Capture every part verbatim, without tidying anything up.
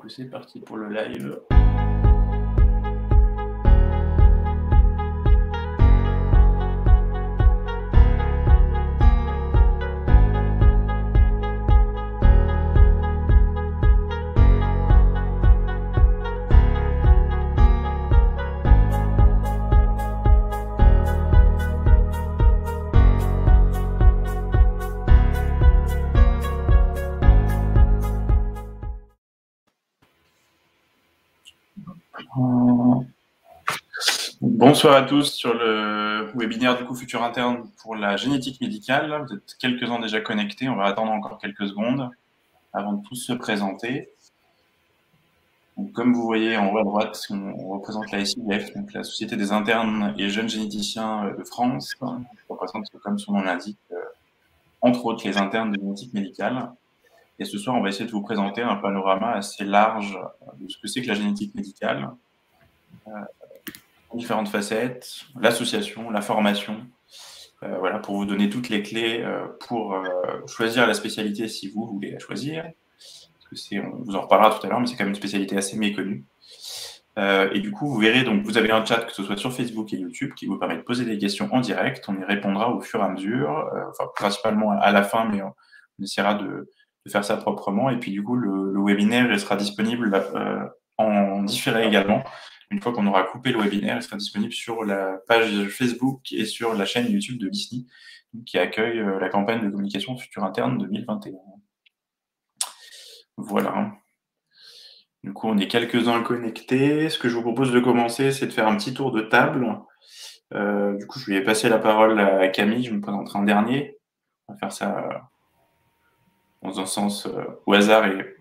coup, c'est parti pour le live. Bonsoir à tous sur le webinaire du coup Futur Interne pour la génétique médicale. Vous êtes quelques-uns déjà connectés, on va attendre encore quelques secondes avant de tous se présenter. Donc, comme vous voyez en haut à droite, on représente la S I G F, donc la Société des internes et jeunes généticiens de France. On représente, comme son nom l'indique, entre autres les internes de génétique médicale. Et ce soir, on va essayer de vous présenter un panorama assez large de ce que c'est que la génétique médicale. Euh, différentes facettes, l'association, la formation, euh, voilà, pour vous donner toutes les clés euh, pour euh, choisir la spécialité si vous voulez la choisir. Parce que c'est, on vous en reparlera tout à l'heure, mais c'est quand même une spécialité assez méconnue. Euh, et du coup, vous verrez, donc vous avez un chat, que ce soit sur Facebook et YouTube, qui vous permet de poser des questions en direct. On y répondra au fur et à mesure, euh, enfin principalement à la fin, mais on, on essaiera de, de faire ça proprement. Et puis du coup, le, le webinaire il sera disponible euh, en différé également. Une fois qu'on aura coupé le webinaire, il sera disponible sur la page Facebook et sur la chaîne YouTube de l'I S N I, qui accueille euh, la campagne de communication Futur Interne deux mille vingt et un. Voilà. Du coup, on est quelques-uns connectés. Ce que je vous propose de commencer, c'est de faire un petit tour de table. Euh, du coup, je vais passer la parole à Camille. Je me présenterai en dernier. On va faire ça dans un sens euh, au hasard. Et...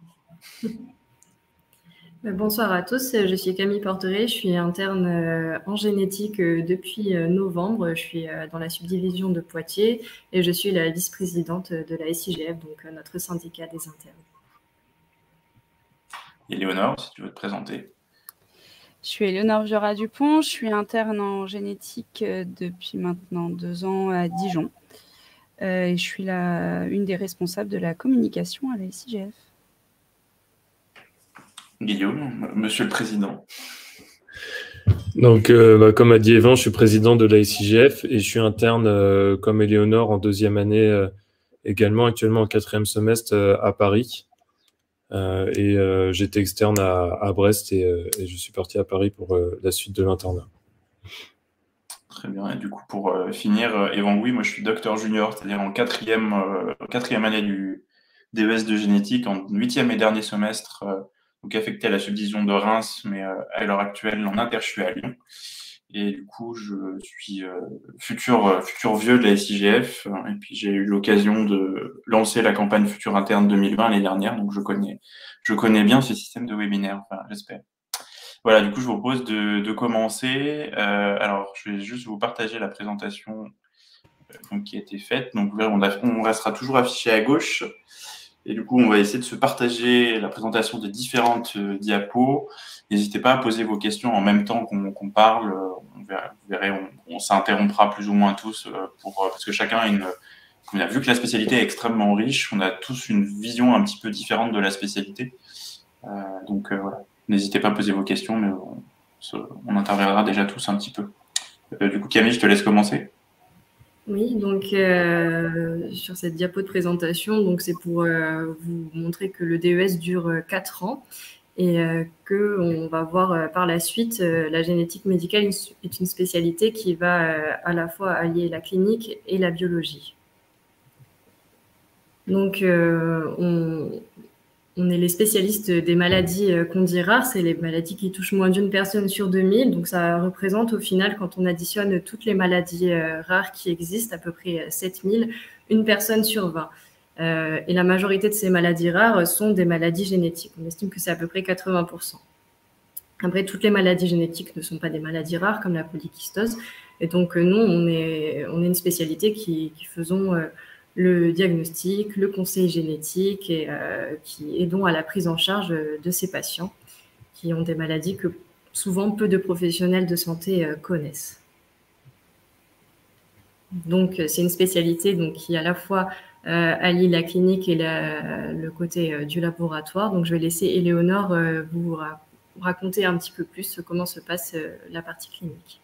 Bonsoir à tous, je suis Camille Porteret, je suis interne en génétique depuis novembre. Je suis dans la subdivision de Poitiers et je suis la vice-présidente de la S I G F, donc notre syndicat des internes. Et Léonore, si tu veux te présenter. Je suis Éléonore Viora-Dupont, je suis interne en génétique depuis maintenant deux ans à Dijon. Et je suis la, une des responsables de la communication à la S I G F. Guillaume, monsieur le président. Donc, euh, bah, comme a dit Evan, je suis président de la S I G F et je suis interne euh, comme Éléonore en deuxième année, euh, également actuellement en quatrième semestre euh, à Paris. Euh, et euh, j'étais externe à, à Brest et, euh, et je suis parti à Paris pour euh, la suite de l'internat. Très bien. Et du coup, pour euh, finir, euh, Evan, oui, moi je suis docteur junior, c'est-à-dire en quatrième, euh, quatrième année du D E S de génétique, en huitième et dernier semestre, euh, donc affecté à la subdivision de Reims, mais euh, à l'heure actuelle en inter, je suis à Lyon. Et du coup, je suis euh, futur, euh, futur vieux de la S I G F, et puis j'ai eu l'occasion de lancer la campagne Futur Interne deux mille vingt l'année dernière, donc je connais, je connais bien ce système de webinaire, enfin, j'espère. Voilà, du coup, je vous propose de, de commencer. Euh, alors, je vais juste vous partager la présentation euh, donc, qui a été faite. Donc, on, a, on restera toujours affiché à gauche. Et du coup, on va essayer de se partager la présentation des différentes euh, diapos. N'hésitez pas à poser vos questions en même temps qu'on qu'on parle. On verra, vous verrez, on, on s'interrompra plus ou moins tous euh, pour, parce que chacun a une... On a vu que la spécialité est extrêmement riche. On a tous une vision un petit peu différente de la spécialité. Euh, donc, euh, voilà. N'hésitez pas à poser vos questions, mais on, on interviendra déjà tous un petit peu. Euh, du coup, Camille, je te laisse commencer. Oui, donc euh, sur cette diapo de présentation, donc c'est pour euh, vous montrer que le D E S dure euh, quatre ans et euh, qu'on va voir euh, par la suite, euh, la génétique médicale est une spécialité qui va euh, à la fois allier la clinique et la biologie. Donc, euh, on, on est les spécialistes des maladies qu'on dit rares, c'est les maladies qui touchent moins d'une personne sur deux mille. Donc, ça représente au final, quand on additionne toutes les maladies euh, rares qui existent, à peu près sept mille, une personne sur vingt. Euh, et la majorité de ces maladies rares sont des maladies génétiques. On estime que c'est à peu près quatre-vingts pour cent. Après, toutes les maladies génétiques ne sont pas des maladies rares, comme la polykystose. Et donc, nous, on est, on est une spécialité qui, qui faisons... Euh, le diagnostic, le conseil génétique et euh, qui aidons à la prise en charge de ces patients qui ont des maladies que souvent peu de professionnels de santé euh, connaissent. Donc, c'est une spécialité donc, qui à la fois euh, allie la clinique et la, le côté euh, du laboratoire. Donc, je vais laisser Éléonore euh, vous ra raconter un petit peu plus comment se passe euh, la partie clinique.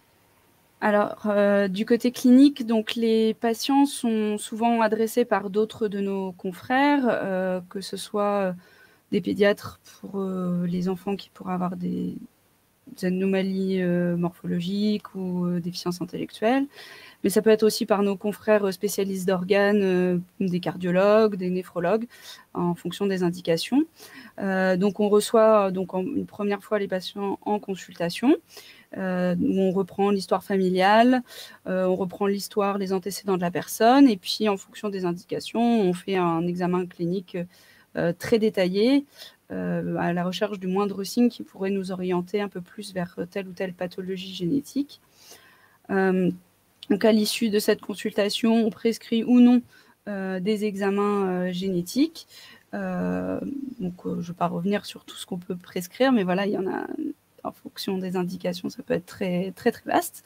Alors, euh, du côté clinique, donc les patients sont souvent adressés par d'autres de nos confrères, euh, que ce soit des pédiatres pour euh, les enfants qui pourraient avoir des, des anomalies euh, morphologiques ou euh, déficiences intellectuelles, mais ça peut être aussi par nos confrères spécialistes d'organes, euh, des cardiologues, des néphrologues, en fonction des indications. Euh, donc, on reçoit donc en, une première fois les patients en consultation, Euh, où on reprend l'histoire familiale, euh, on reprend l'histoire, les antécédents de la personne, et puis en fonction des indications, on fait un examen clinique euh, très détaillé euh, à la recherche du moindre signe qui pourrait nous orienter un peu plus vers telle ou telle pathologie génétique. Euh, donc à l'issue de cette consultation, on prescrit ou non euh, des examens euh, génétiques. Euh, donc euh, je ne vais pas revenir sur tout ce qu'on peut prescrire, mais voilà, il y en a en fonction des indications, ça peut être très, très, très vaste.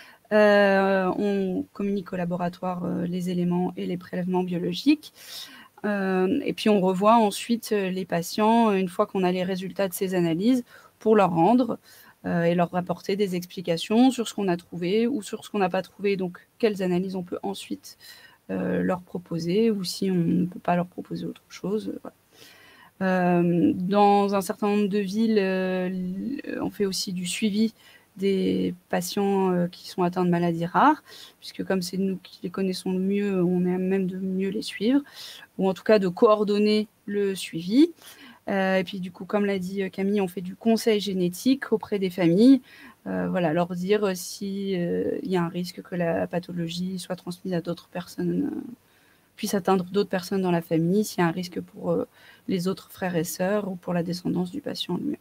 Euh, on communique au laboratoire euh, les éléments et les prélèvements biologiques. Euh, et puis, on revoit ensuite les patients, une fois qu'on a les résultats de ces analyses, pour leur rendre euh, et leur rapporter des explications sur ce qu'on a trouvé ou sur ce qu'on n'a pas trouvé. Donc, quelles analyses on peut ensuite euh, leur proposer ou si on ne peut pas leur proposer autre chose. Voilà. Euh, dans un certain nombre de villes, euh, on fait aussi du suivi des patients euh, qui sont atteints de maladies rares, puisque comme c'est nous qui les connaissons le mieux, on est à même de mieux les suivre, ou en tout cas de coordonner le suivi. Euh, et puis du coup, comme l'a dit Camille, on fait du conseil génétique auprès des familles, euh, voilà, leur dire s'il euh, y a un risque que la pathologie soit transmise à d'autres personnes, euh, puisse atteindre d'autres personnes dans la famille, s'il y a un risque pour euh, les autres frères et sœurs ou pour la descendance du patient lui-même.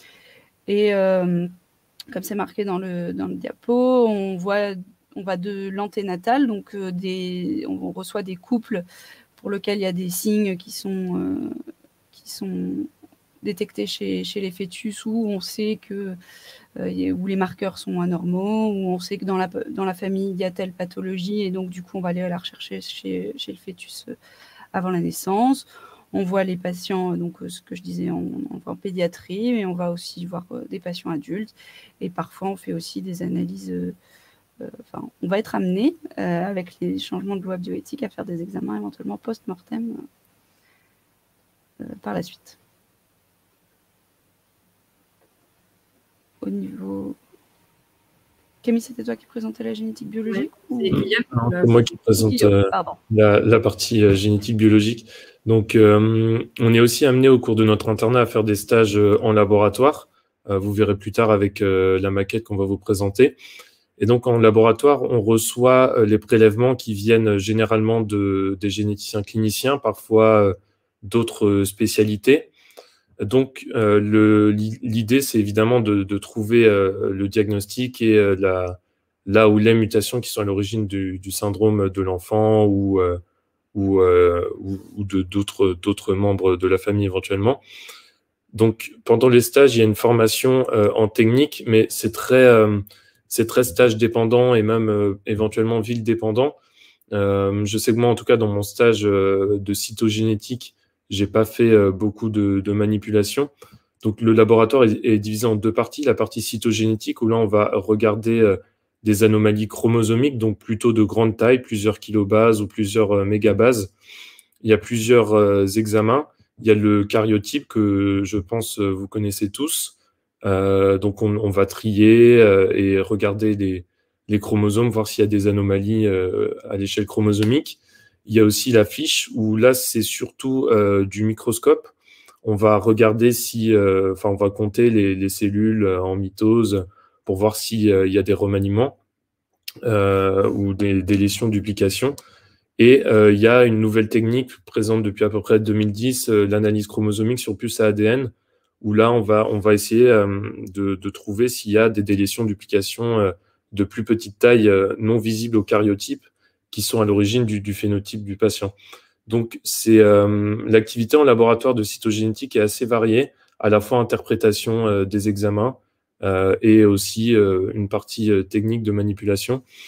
Et euh, comme c'est marqué dans le, dans le diapo, on, voit, on va de l'anténatal, donc euh, des, on reçoit des couples pour lesquels il y a des signes qui sont, euh, qui sont détectés chez, chez les fœtus, où on sait que euh, où les marqueurs sont anormaux, où on sait que dans la, dans la famille, il y a telle pathologie, et donc du coup, on va aller la rechercher chez, chez le fœtus avant la naissance. On voit les patients, donc ce que je disais, on, on voit en pédiatrie, mais on va aussi voir des patients adultes. Et parfois, on fait aussi des analyses. Euh, euh, enfin, on va être amené, euh, avec les changements de loi bioéthique, à faire des examens éventuellement post-mortem euh, par la suite. Au niveau... Camille, c'était toi qui présentais la génétique biologique? Oui, ou... C'est moi qui présente euh, la, la partie euh, génétique biologique. Donc, euh, on est aussi amené au cours de notre internat à faire des stages euh, en laboratoire. Euh, vous verrez plus tard avec euh, la maquette qu'on va vous présenter. Et donc, en laboratoire, on reçoit euh, les prélèvements qui viennent généralement de, des généticiens cliniciens, parfois euh, d'autres spécialités. Donc, euh, l'idée, c'est évidemment de, de trouver euh, le diagnostic et euh, la, là où les mutations qui sont à l'origine du, du syndrome de l'enfant ou, euh, ou, euh, ou, ou de d'autres d'autres membres de la famille éventuellement. Donc, pendant les stages, il y a une formation euh, en technique, mais c'est très, euh, c'est très stage dépendant et même euh, éventuellement ville dépendant. Euh, je sais que moi, en tout cas, dans mon stage euh, de cytogénétique, j'ai pas fait euh, beaucoup de, de manipulations. Donc, le laboratoire est, est divisé en deux parties. La partie cytogénétique, où là, on va regarder euh, des anomalies chromosomiques, donc plutôt de grande taille, plusieurs kilobases ou plusieurs euh, mégabases. Il y a plusieurs euh, examens. Il y a le karyotype que je pense euh, vous connaissez tous. Euh, donc, on, on va trier euh, et regarder les, les chromosomes, voir s'il y a des anomalies euh, à l'échelle chromosomique. Il y a aussi la fiche où là, c'est surtout euh, du microscope. On va regarder si, euh, enfin, on va compter les, les cellules en mitose pour voir s'il euh, y a des remaniements euh, ou des, des lésions, duplications. Et euh, il y a une nouvelle technique présente depuis à peu près deux mille dix, euh, l'analyse chromosomique sur puce à A D N, où là, on va, on va essayer euh, de, de trouver s'il y a des délétions, duplications euh, de plus petite taille euh, non visibles au karyotype, qui sont à l'origine du, du phénotype du patient. Donc, c'est euh, l'activité en laboratoire de cytogénétique est assez variée, à la fois interprétation euh, des examens euh, et aussi euh, une partie euh, technique de manipulation.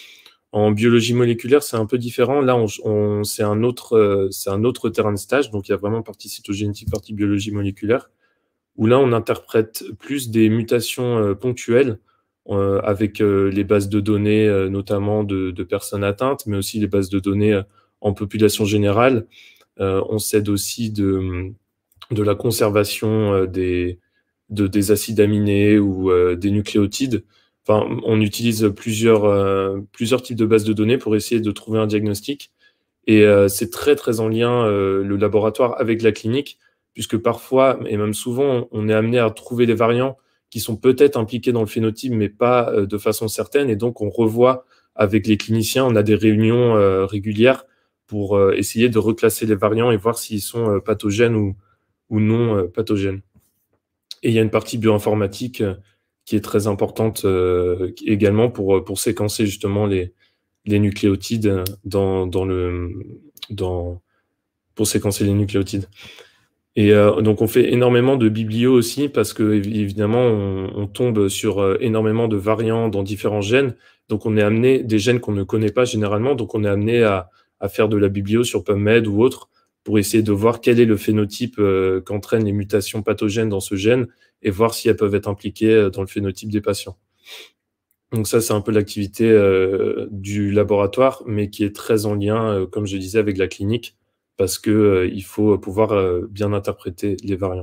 En biologie moléculaire, c'est un peu différent. Là, on, on, c'est un autre, euh, c'est un autre terrain de stage. Donc, il y a vraiment partie cytogénétique, partie biologie moléculaire, où là, on interprète plus des mutations euh, ponctuelles euh, avec euh, les bases de données, euh, notamment de, de personnes atteintes, mais aussi les bases de données euh, en population générale. Euh, on s'aide aussi de, de la conservation euh, des, de, des acides aminés ou euh, des nucléotides. Enfin, on utilise plusieurs, euh, plusieurs types de bases de données pour essayer de trouver un diagnostic. Et euh, c'est très, très en lien, euh, le laboratoire, avec la clinique, puisque parfois, et même souvent, on est amené à trouver des variants qui sont peut-être impliqués dans le phénotype, mais pas euh, de façon certaine. Et donc, on revoit avec les cliniciens, on a des réunions euh, régulières pour euh, essayer de reclasser les variants et voir s'ils sont euh, pathogènes ou, ou non euh, pathogènes. Et il y a une partie bioinformatique euh, qui est très importante euh, également pour, pour séquencer justement les, les nucléotides dans, dans le, dans, pour séquencer les nucléotides. Et euh, donc, on fait énormément de biblio aussi parce que, évidemment, on, on tombe sur euh, énormément de variants dans différents gènes. Donc, on est amené, des gènes qu'on ne connaît pas généralement, donc on est amené à, à faire de la biblio sur PubMed ou autre pour essayer de voir quel est le phénotype euh, qu'entraînent les mutations pathogènes dans ce gène et voir si elles peuvent être impliquées dans le phénotype des patients. Donc ça, c'est un peu l'activité euh, du laboratoire, mais qui est très en lien, euh, comme je disais, avec la clinique, parce qu'il euh, faut pouvoir euh, bien interpréter les variants.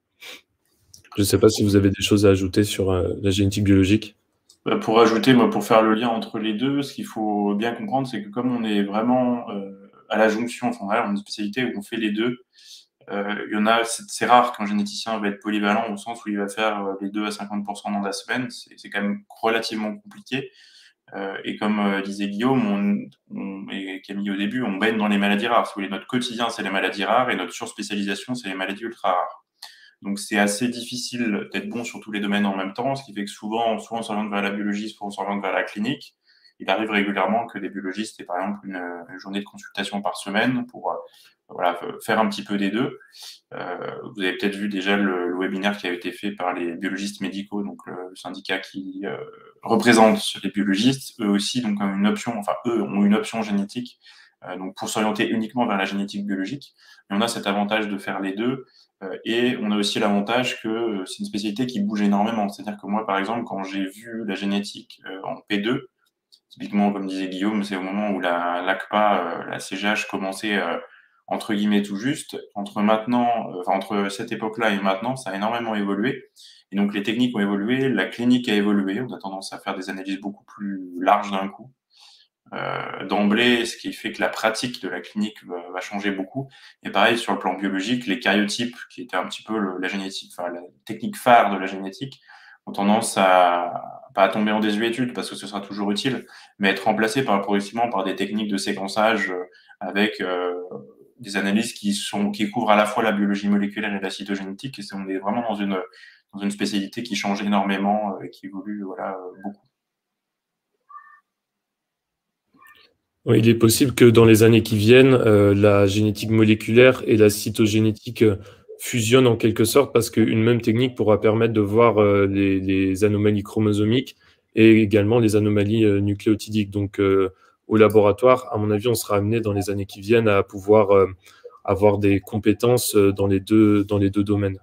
Je ne sais pas si vous avez des choses à ajouter sur euh, la génétique biologique. Pour ajouter, moi, pour faire le lien entre les deux, ce qu'il faut bien comprendre, c'est que comme on est vraiment euh, à la jonction, enfin, voilà, on a une spécialité où on fait les deux, euh, il y en a, c'est rare qu'un généticien va être polyvalent au sens où il va faire les deux à cinquante pour cent dans la semaine, c'est quand même relativement compliqué. Euh, et comme euh, disait Guillaume on, on, et Camille au début, on baigne dans les maladies rares. Si vous voulez, notre quotidien, c'est les maladies rares et notre surspécialisation, c'est les maladies ultra rares. Donc, c'est assez difficile d'être bon sur tous les domaines en même temps, ce qui fait que souvent, soit on s'oriente vers la biologie, soit on s'oriente vers la clinique. Il arrive régulièrement que des biologistes aient par exemple une, une journée de consultation par semaine pour euh, voilà, faire un petit peu des deux. Euh, vous avez peut-être vu déjà le, le webinaire qui a été fait par les biologistes médicaux, donc le syndicat qui euh, représente les biologistes, eux aussi, donc une option, enfin eux ont une option génétique, euh, donc pour s'orienter uniquement vers la génétique biologique. Mais on a cet avantage de faire les deux, euh, et on a aussi l'avantage que c'est une spécialité qui bouge énormément. C'est-à-dire que moi, par exemple, quand j'ai vu la génétique euh, en P deux, typiquement, comme disait Guillaume, c'est au moment où la l'A C P A, euh, la C G H commençait euh, entre guillemets tout juste. Entre maintenant, euh, enfin, entre cette époque-là et maintenant, ça a énormément évolué. Et donc, les techniques ont évolué, la clinique a évolué. On a tendance à faire des analyses beaucoup plus larges d'un coup. Euh, d'emblée, ce qui fait que la pratique de la clinique va, va changer beaucoup. Et pareil, sur le plan biologique, les karyotypes, qui étaient un petit peu le, la génétique, enfin, la technique phare de la génétique, ont tendance à pas à tomber en désuétude parce que ce sera toujours utile, mais être remplacé par, progressivement par des techniques de séquençage avec euh, des analyses qui sont qui couvrent à la fois la biologie moléculaire et la cytogénétique. Et on est vraiment dans une dans une spécialité qui change énormément et qui évolue voilà beaucoup. Oui, il est possible que dans les années qui viennent, euh, la génétique moléculaire et la cytogénétique euh, fusionnent en quelque sorte parce qu'une même technique pourra permettre de voir euh, les, les anomalies chromosomiques et également les anomalies euh, nucléotidiques. Donc, euh, au laboratoire, à mon avis, on sera amené dans les années qui viennent à pouvoir euh, avoir des compétences euh, dans les deux, dans les deux domaines.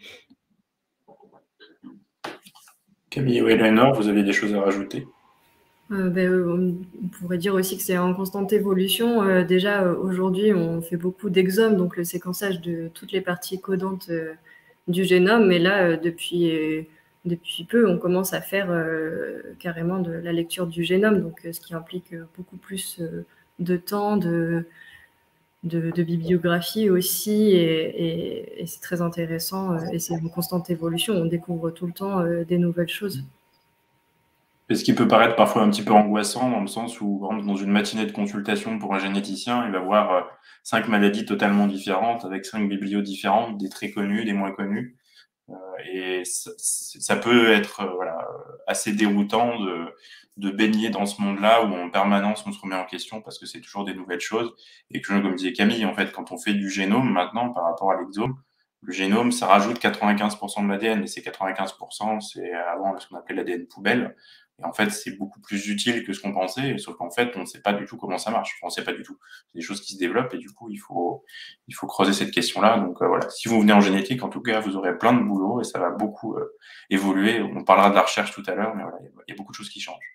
Camille ou Eleanor, vous avez des choses à rajouter? Euh, ben, on pourrait dire aussi que c'est en constante évolution. Euh, déjà, euh, aujourd'hui, on fait beaucoup d'exomes, donc le séquençage de toutes les parties codantes euh, du génome. Mais là, euh, depuis, euh, depuis peu, on commence à faire euh, carrément de la lecture du génome, donc euh, ce qui implique euh, beaucoup plus euh, de temps, de, de, de bibliographie aussi, et, et, et c'est très intéressant. Euh, et c'est en constante évolution. On découvre tout le temps euh, des nouvelles choses. Et ce qui peut paraître parfois un petit peu angoissant dans le sens où, par exemple, dans une matinée de consultation pour un généticien, il va voir euh, cinq maladies totalement différentes avec cinq biblios différentes, des très connus, des moins connus. Euh, et ça, ça peut être euh, voilà, assez déroutant de, de baigner dans ce monde-là où en permanence on se remet en question parce que c'est toujours des nouvelles choses. Et que, comme disait Camille, en fait, quand on fait du génome maintenant par rapport à l'exome, Le génome, ça rajoute quatre-vingt-quinze pour cent de l'A D N, et ces quatre-vingt-quinze pour cent, c'est avant ce qu'on appelait l'A D N poubelle. Et en fait, c'est beaucoup plus utile que ce qu'on pensait, sauf qu'en fait, on ne sait pas du tout comment ça marche. On ne sait pas du tout. C'est des choses qui se développent, et du coup, il faut, il faut creuser cette question-là. Donc euh, voilà, si vous venez en génétique, en tout cas, vous aurez plein de boulot, et ça va beaucoup euh, évoluer. On parlera de la recherche tout à l'heure, mais voilà, il y a beaucoup de choses qui changent.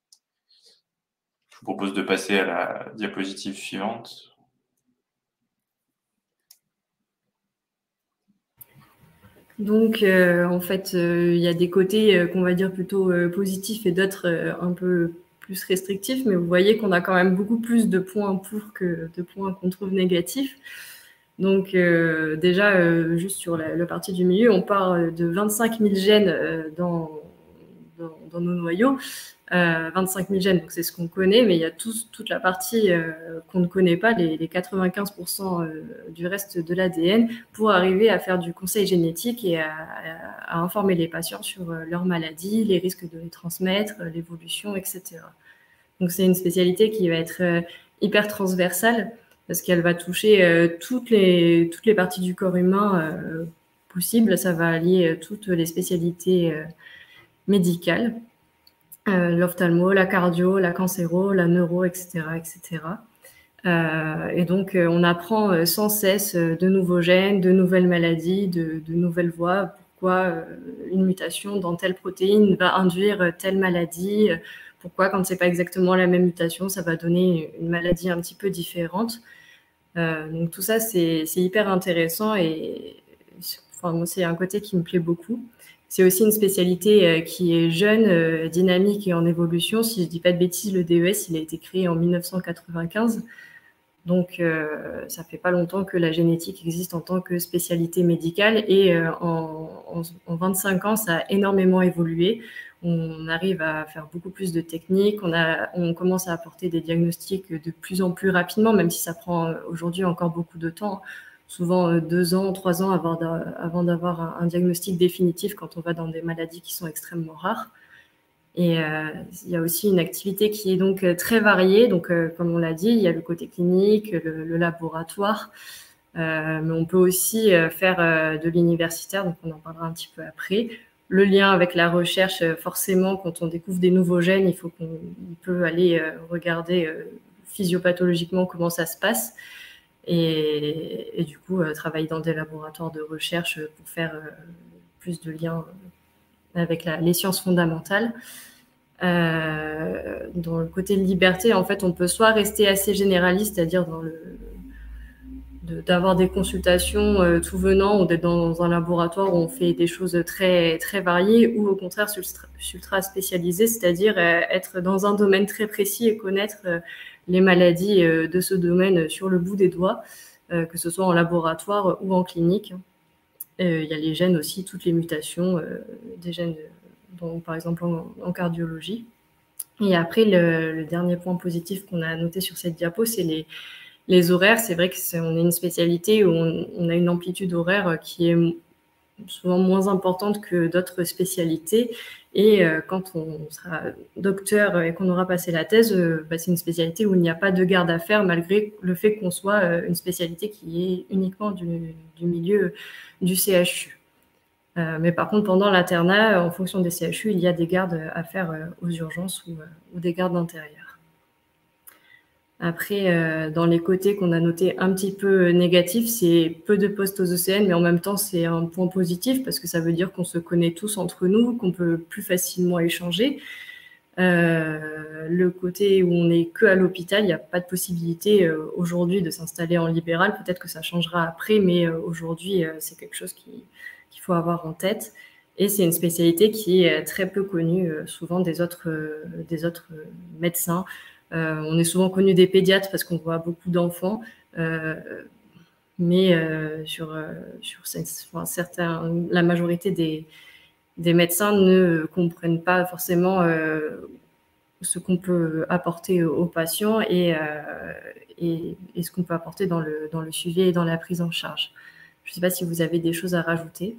Je vous propose de passer à la diapositive suivante. Donc, euh, en fait, il euh, y a des côtés euh, qu'on va dire plutôt euh, positifs et d'autres euh, un peu plus restrictifs, mais vous voyez qu'on a quand même beaucoup plus de points pour que de points qu'on trouve négatifs. Donc, euh, déjà, euh, juste sur la, la partie du milieu, on part de vingt-cinq mille gènes euh, dans, dans, dans nos noyaux. Euh, vingt-cinq mille gènes, donc c'est ce qu'on connaît, mais il y a tout, toute la partie euh, qu'on ne connaît pas, les, les quatre-vingt-quinze pour cent euh, du reste de l'A D N, pour arriver à faire du conseil génétique et à, à, à informer les patients sur euh, leur maladie, les risques de les transmettre, euh, l'évolution, et cetera. Donc c'est une spécialité qui va être euh, hyper transversale, parce qu'elle va toucher euh, toutes, les, toutes les parties du corps humain euh, possibles. Ça va allier euh, toutes les spécialités euh, médicales. Euh, l'ophtalmo, la cardio, la cancéro, la neuro, et cetera, et cetera. Euh, et donc, euh, on apprend euh, sans cesse euh, de nouveaux gènes, de nouvelles maladies, de, de nouvelles voies. Pourquoi euh, une mutation dans telle protéine va induire euh, telle maladie? Pourquoi, quand c'est pas exactement la même mutation, ça va donner une maladie un petit peu différente? Euh, donc tout ça, c'est hyper intéressant et enfin, moi, c'est un côté qui me plaît beaucoup. C'est aussi une spécialité euh, qui est jeune, euh, dynamique et en évolution. Si je ne dis pas de bêtises, le D E S, il a été créé en mille neuf cent quatre-vingt-quinze. Donc, euh, ça fait pas longtemps que la génétique existe en tant que spécialité médicale. Et euh, en, en, en vingt-cinq ans, ça a énormément évolué. On arrive à faire beaucoup plus de techniques. On, a, on commence à apporter des diagnostics de plus en plus rapidement, même si ça prend aujourd'hui encore beaucoup de temps. Souvent euh, deux ans, trois ans avant, avant d'avoir un, un diagnostic définitif quand on va dans des maladies qui sont extrêmement rares. Et euh, il y a aussi une activité qui est donc très variée. Donc, euh, comme on l'a dit, il y a le côté clinique, le, le laboratoire, euh, mais on peut aussi euh, faire euh, de l'universitaire, donc on en parlera un petit peu après. Le lien avec la recherche, forcément, quand on découvre des nouveaux gènes, il faut qu'on peut aller euh, regarder euh, physiopathologiquement comment ça se passe. Et, et du coup, euh, travailler dans des laboratoires de recherche pour faire euh, plus de liens avec la, les sciences fondamentales. Euh, dans le côté liberté, en fait, on peut soit rester assez généraliste, c'est-à-dire dans le d'avoir des consultations euh, tout venant ou d'être dans un laboratoire où on fait des choses très, très variées, ou au contraire ultra spécialisé, c'est-à-dire euh, être dans un domaine très précis et connaître euh, les maladies euh, de ce domaine sur le bout des doigts, euh, que ce soit en laboratoire ou en clinique. Euh, il y a les gènes aussi, toutes les mutations euh, des gènes, donc, par exemple en, en cardiologie. Et après, le, le dernier point positif qu'on a noté sur cette diapo, c'est les Les horaires. C'est vrai qu'on est, est une spécialité où on, on a une amplitude horaire qui est souvent moins importante que d'autres spécialités. Et euh, quand on sera docteur et qu'on aura passé la thèse, euh, bah, c'est une spécialité où il n'y a pas de garde à faire, malgré le fait qu'on soit euh, une spécialité qui est uniquement du, du milieu du C H U. Euh, mais par contre, pendant l'internat, en fonction des C H U, il y a des gardes à faire euh, aux urgences ou, euh, ou des gardes d'intérieur. Après, euh, dans les côtés qu'on a notés un petit peu négatifs, c'est peu de postes aux E C N, mais en même temps, c'est un point positif parce que ça veut dire qu'on se connaît tous entre nous, qu'on peut plus facilement échanger. Euh, le côté où on n'est que à l'hôpital, il n'y a pas de possibilité euh, aujourd'hui de s'installer en libéral. Peut-être que ça changera après, mais euh, aujourd'hui, euh, c'est quelque chose qui, qu'il faut avoir en tête. Et c'est une spécialité qui est très peu connue, euh, souvent des autres, euh, des autres euh, médecins. Euh, on est souvent connu des pédiatres parce qu'on voit beaucoup d'enfants, euh, mais euh, sur, euh, sur enfin, certains, la majorité des, des médecins ne comprennent pas forcément euh, ce qu'on peut apporter aux patients et, euh, et, et ce qu'on peut apporter dans le, dans le suivi et dans la prise en charge. Je ne sais pas si vous avez des choses à rajouter.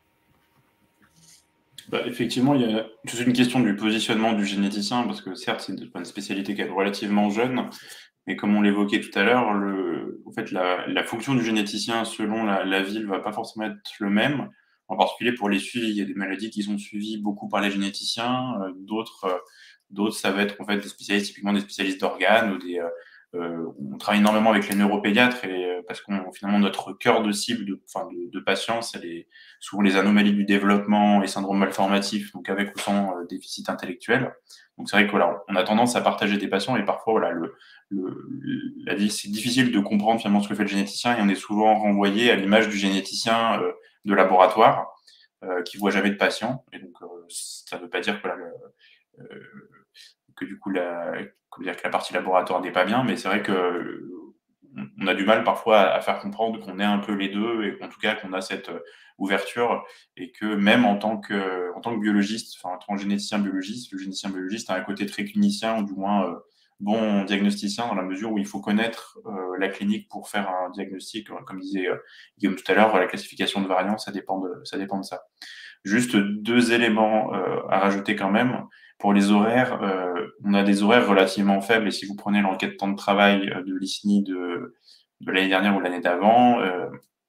Bah, effectivement, il y a toute une question du positionnement du généticien, parce que certes, c'est une, une spécialité qui est relativement jeune, mais comme on l'évoquait tout à l'heure, le, en fait, la, la fonction du généticien selon la, la ville va pas forcément être le même. En particulier pour les suivis, il y a des maladies qui sont suivies beaucoup par les généticiens, euh, d'autres, euh, d'autres, ça va être en fait des spécialistes, typiquement des spécialistes d'organes ou des, euh, euh, on travaille énormément avec les neuropédiatres et euh, parce qu'on finalement notre cœur de cible de, enfin, de, de patients, c'est les, souvent les anomalies du développement et syndromes malformatifs, donc avec ou sans euh, déficit intellectuel. Donc c'est vrai que voilà, on a tendance à partager des patients et parfois voilà le, le la vie c'est difficile de comprendre finalement ce que fait le généticien et on est souvent renvoyé à l'image du généticien euh, de laboratoire euh, qui voit jamais de patients et donc euh, ça ne veut pas dire que voilà, le, euh, que du coup la, dire que la partie laboratoire n'est pas bien, mais c'est vrai que euh, on a du mal parfois à, à faire comprendre qu'on est un peu les deux et en tout cas qu'on a cette euh, ouverture et que même en tant que en tant que biologiste, enfin en tant que généticien biologiste, le généticien biologiste a un côté très clinicien ou du moins euh, bon diagnosticien dans la mesure où il faut connaître euh, la clinique pour faire un diagnostic, comme disait euh, Guillaume tout à l'heure, la classification de variants, ça dépend de ça dépend de ça. Juste deux éléments euh, à rajouter quand même. Pour les horaires, euh, on a des horaires relativement faibles et si vous prenez l'enquête temps de travail de l'I S N I de, de l'année dernière ou l'année d'avant, euh,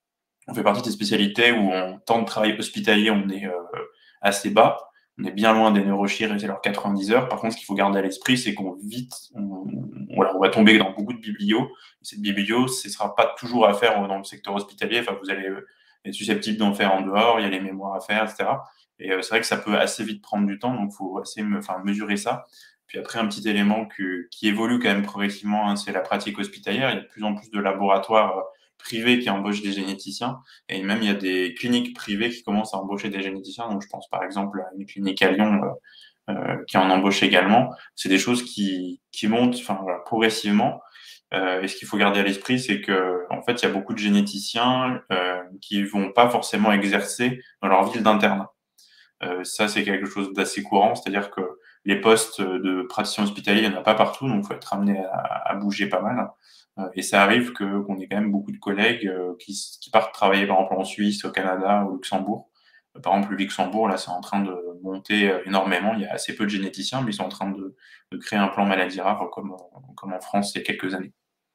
on fait partie des spécialités où en temps de travail hospitalier, on est euh, assez bas. On est bien loin des neurochir et c'est leurs quatre-vingt-dix heures. Par contre, ce qu'il faut garder à l'esprit, c'est qu'on vite, on, on, on va tomber dans beaucoup de biblios. Et cette biblio, ce ne sera pas toujours à faire dans le secteur hospitalier. Enfin, vous allez être susceptible d'en faire en dehors, il y a les mémoires à faire, et cetera. Et euh, c'est vrai que ça peut assez vite prendre du temps, donc il faut assez me, enfin, mesurer ça. Puis après, un petit élément que, qui évolue quand même progressivement, hein, c'est la pratique hospitalière. Il y a de plus en plus de laboratoires privés qui embauchent des généticiens. Et même, il y a des cliniques privées qui commencent à embaucher des généticiens. Donc, je pense par exemple à une clinique à Lyon euh, euh, qui en embauche également. C'est des choses qui, qui montent enfin, voilà, progressivement. Euh, et ce qu'il faut garder à l'esprit, c'est que en fait, il y a beaucoup de généticiens euh, qui vont pas forcément exercer dans leur ville d'internat. Euh, ça, c'est quelque chose d'assez courant, c'est-à-dire que les postes de praticiens hospitaliers, il n'y en a pas partout, donc il faut être amené à, à bouger pas mal. Euh, et ça arrive que qu'on ait quand même beaucoup de collègues euh, qui, qui partent travailler, par exemple, en Suisse, au Canada, au Luxembourg. Euh, par exemple, le Luxembourg, là, c'est en train de monter euh, énormément. Il y a assez peu de généticiens, mais ils sont en train de, de créer un plan maladie rare comme, comme en France il y a quelques années.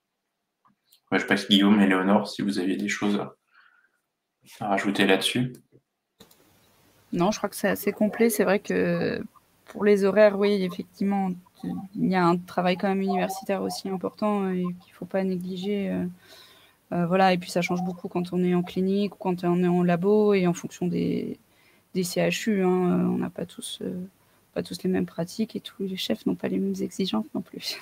Ouais, je passe Guillaume et Léonore, si vous aviez des choses à rajouter là-dessus. Non, je crois que c'est assez complet. C'est vrai que pour les horaires, oui, effectivement, il y a un travail quand même universitaire aussi important et qu'il ne faut pas négliger. Euh, euh, voilà, et puis ça change beaucoup quand on est en clinique ou quand on est en labo et en fonction des, des C H U. Hein, on n'a pas tous, euh, pas tous les mêmes pratiques et tous les chefs n'ont pas les mêmes exigences non plus.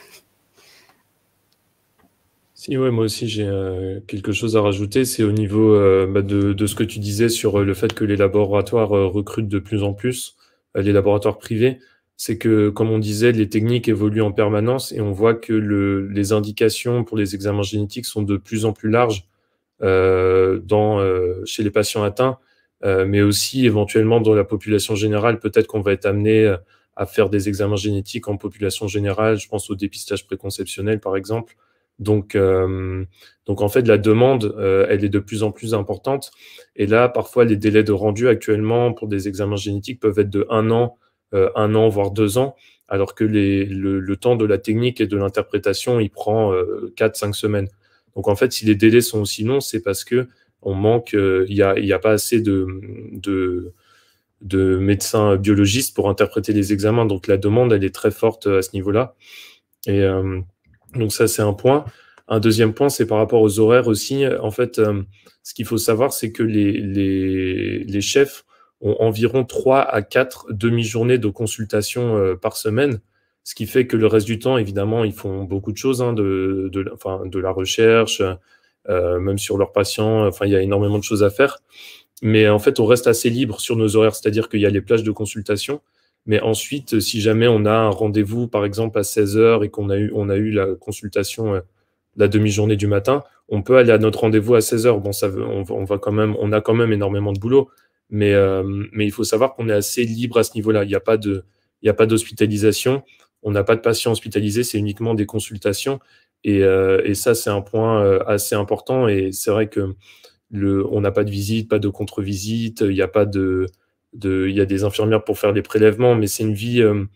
Si, ouais, moi aussi j'ai euh, quelque chose à rajouter, c'est au niveau euh, bah, de, de ce que tu disais sur euh, le fait que les laboratoires euh, recrutent de plus en plus, euh, les laboratoires privés, c'est que, comme on disait, les techniques évoluent en permanence et on voit que le, les indications pour les examens génétiques sont de plus en plus larges euh, dans, euh, chez les patients atteints, euh, mais aussi éventuellement dans la population générale. Peut-être qu'on va être amené à faire des examens génétiques en population générale, je pense au dépistage préconceptionnel par exemple. Donc, euh, donc, en fait, la demande, euh, elle est de plus en plus importante. Et là, parfois, les délais de rendu actuellement pour des examens génétiques peuvent être de un an, euh, un an, voire deux ans, alors que les, le, le temps de la technique et de l'interprétation, il prend euh, quatre, cinq semaines. Donc, en fait, si les délais sont aussi longs, c'est parce que on manque, euh, il y a, il y a pas assez de, de, de médecins biologistes pour interpréter les examens. Donc, la demande, elle est très forte à ce niveau-là. Et euh, donc ça, c'est un point. Un deuxième point, c'est par rapport aux horaires aussi. En fait, euh, ce qu'il faut savoir, c'est que les, les, les chefs ont environ trois à quatre demi-journées de consultation euh, par semaine, ce qui fait que le reste du temps, évidemment, ils font beaucoup de choses, hein, de, de, enfin, de la recherche, euh, même sur leurs patients. Enfin, il y a énormément de choses à faire. Mais en fait, on reste assez libre sur nos horaires, c'est-à-dire qu'il y a les plages de consultation. Mais ensuite, si jamais on a un rendez-vous, par exemple, à seize heures et qu'on a eu, on a eu la consultation euh, la demi-journée du matin, on peut aller à notre rendez-vous à seize heures. Bon, ça veut, on, on va quand même, on a quand même énormément de boulot, mais, euh, mais il faut savoir qu'on est assez libre à ce niveau-là. Il n'y a pas de, il n'y a pas d'hospitalisation. On n'a pas de patients hospitalisés, c'est uniquement des consultations. Et, euh, et ça, c'est un point euh, assez important. Et c'est vrai que le, on n'a pas de visite, pas de contre-visite, il n'y a pas de... De, il y a des infirmières pour faire des prélèvements, mais c'est une vie, euh,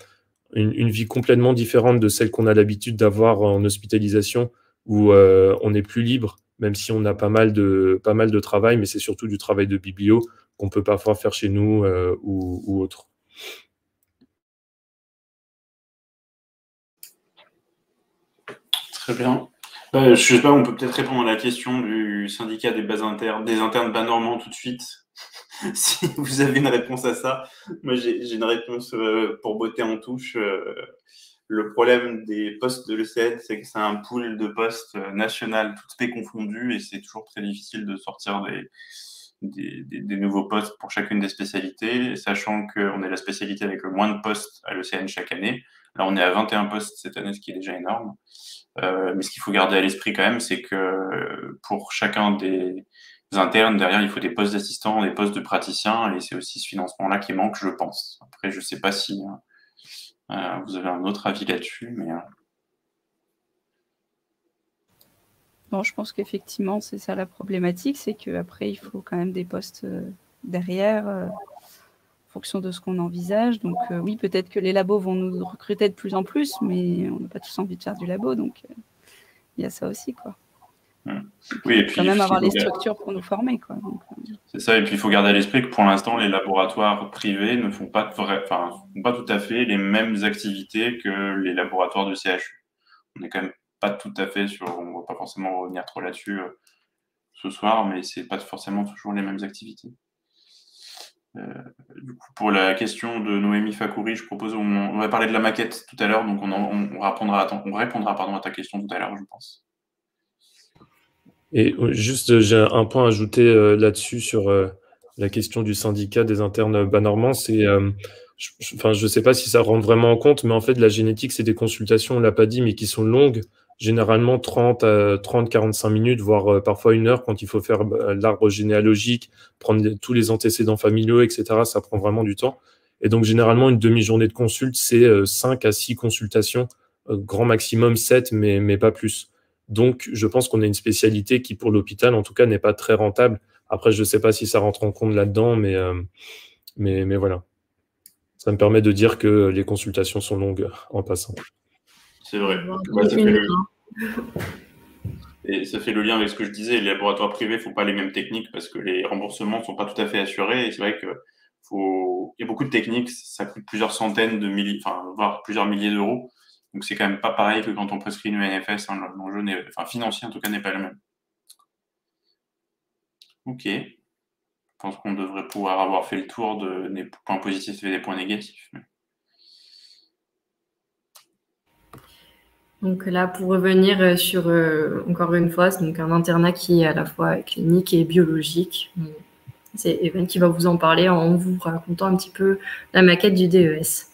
une, une vie complètement différente de celle qu'on a l'habitude d'avoir en hospitalisation, où euh, on est plus libre, même si on a pas mal de, pas mal de travail, mais c'est surtout du travail de biblio qu'on peut parfois faire chez nous euh, ou, ou autre. Très bien. Euh, je sais pas, on peut peut-être répondre à la question du syndicat des bases internes, des internes bas normands tout de suite. Si vous avez une réponse à ça, moi j'ai une réponse euh, pour botter en touche. Euh, le problème des postes de l'E C N, c'est que c'est un pool de postes national, toutes spé confondues, et c'est toujours très difficile de sortir des, des, des, des nouveaux postes pour chacune des spécialités, sachant qu'on est la spécialité avec le moins de postes à l'E C N chaque année. Là, on est à vingt et un postes cette année, ce qui est déjà énorme. Euh, mais ce qu'il faut garder à l'esprit quand même, c'est que pour chacun des internes, derrière, il faut des postes d'assistants, des postes de praticiens, et c'est aussi ce financement-là qui manque, je pense. Après, je ne sais pas si euh, vous avez un autre avis là-dessus, mais... Euh... Bon, je pense qu'effectivement, c'est ça la problématique, c'est qu'après, il faut quand même des postes euh, derrière, euh, en fonction de ce qu'on envisage. Donc euh, oui, peut-être que les labos vont nous recruter de plus en plus, mais on n'a pas tous envie de faire du labo, donc il euh, y a ça aussi, quoi. Mmh. Oui, et puis quand même avoir les structures pour nous former, quoi. C'est ça, et puis il faut garder à l'esprit que pour l'instant, les laboratoires privés ne font pas, vrai, enfin, font pas tout à fait les mêmes activités que les laboratoires de C H U. On n'est quand même pas tout à fait sur, on ne va pas forcément revenir trop là-dessus euh, ce soir, mais c'est pas forcément toujours les mêmes activités. Euh, du coup, pour la question de Noémie Fakouri, je propose, on, on va parler de la maquette tout à l'heure, donc on, on, on, répondra à, on répondra pardon, à ta question tout à l'heure, je pense. Et juste, j'ai un point à ajouter euh, là-dessus sur euh, la question du syndicat des internes bas normands. C'est, euh, je, enfin, je sais pas si ça rentre vraiment en compte, mais en fait, la génétique, c'est des consultations, on l'a pas dit, mais qui sont longues, généralement trente à quarante-cinq minutes, voire euh, parfois une heure quand il faut faire euh, l'arbre généalogique, prendre tous les antécédents familiaux, et cetera. Ça prend vraiment du temps. Et donc, généralement, une demi-journée de consulte, c'est euh, cinq à six consultations, euh, grand maximum sept, mais, mais pas plus. Donc, je pense qu'on a une spécialité qui, pour l'hôpital, en tout cas, n'est pas très rentable. Après, je ne sais pas si ça rentre en compte là-dedans, mais, euh, mais, mais voilà. Ça me permet de dire que les consultations sont longues en passant. C'est vrai. Bah, ça, fait le... Et ça fait le lien avec ce que je disais. Les laboratoires privés ne font pas les mêmes techniques parce que les remboursements ne sont pas tout à fait assurés. Et c'est vrai qu'il faut... y a beaucoup de techniques. Ça coûte plusieurs centaines de milliers, enfin, voire plusieurs milliers d'euros. Donc, c'est quand même pas pareil que quand on prescrit une U N F S. Hein, l'enjeu, enfin, financier, en tout cas, n'est pas le même. Ok. Je pense qu'on devrait pouvoir avoir fait le tour de, des points positifs et des points négatifs. Donc là, pour revenir sur, euh, encore une fois, c'est donc un internat qui est à la fois clinique et biologique. C'est Evan qui va vous en parler en vous racontant un petit peu la maquette du D E S.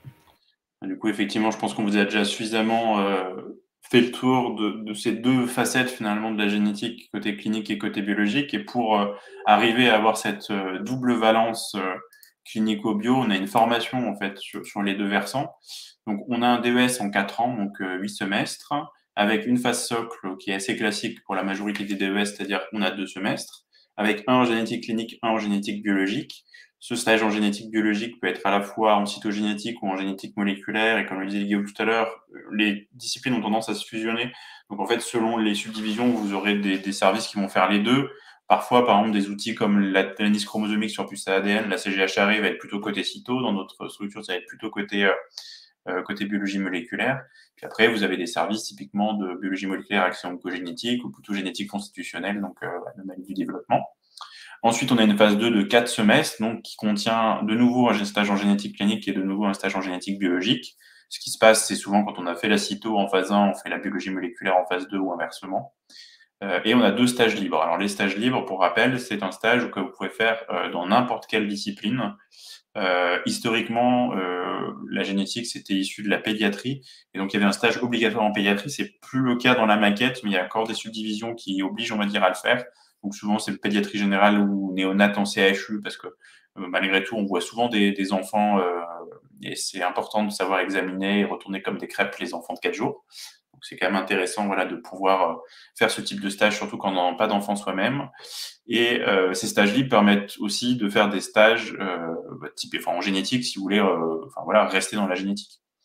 Du coup, effectivement, je pense qu'on vous a déjà suffisamment euh, fait le tour de, de ces deux facettes finalement de la génétique, côté clinique et côté biologique. Et pour euh, arriver à avoir cette euh, double valence euh, clinico-bio, on a une formation en fait sur, sur les deux versants. Donc, on a un D E S en quatre ans, donc euh, huit semestres, avec une phase socle qui est assez classique pour la majorité des D E S, c'est-à-dire qu'on a deux semestres, avec un en génétique clinique, un en génétique biologique. Ce stage en génétique biologique peut être à la fois en cytogénétique ou en génétique moléculaire. Et comme le disait Guillaume tout à l'heure, les disciplines ont tendance à se fusionner. Donc, en fait, selon les subdivisions, vous aurez des, des services qui vont faire les deux. Parfois, par exemple, des outils comme l'analyse chromosomique sur puce à A D N, la C G H R I va être plutôt côté cyto. Dans notre structure, ça va être plutôt côté, euh, côté biologie moléculaire. Puis après, vous avez des services typiquement de biologie moléculaire axée oncogénétique ou plutôt génétique constitutionnelle, donc euh, l'analyse du développement. Ensuite, on a une phase deux de quatre semestres, donc qui contient de nouveau un stage en génétique clinique et de nouveau un stage en génétique biologique. Ce qui se passe, c'est souvent quand on a fait la cyto en phase un, on fait la biologie moléculaire en phase deux ou inversement. Euh, et on a deux stages libres. Alors, les stages libres, pour rappel, c'est un stage que vous pouvez faire euh, dans n'importe quelle discipline. Euh, historiquement, euh, la génétique, c'était issu de la pédiatrie. Et donc, il y avait un stage obligatoire en pédiatrie. C'est plus le cas dans la maquette, mais il y a encore des subdivisions qui obligent, on va dire, à le faire. Donc, souvent, c'est le pédiatrie générale ou néonat en C H U, parce que euh, malgré tout, on voit souvent des, des enfants, euh, et c'est important de savoir examiner et retourner comme des crêpes les enfants de quatre jours. Donc, c'est quand même intéressant, voilà, de pouvoir euh, faire ce type de stage, surtout quand on n'a pas d'enfants soi-même. Et euh, ces stages libres permettent aussi de faire des stages euh, type, enfin, en génétique, si vous voulez, euh, enfin, voilà, rester dans la génétique.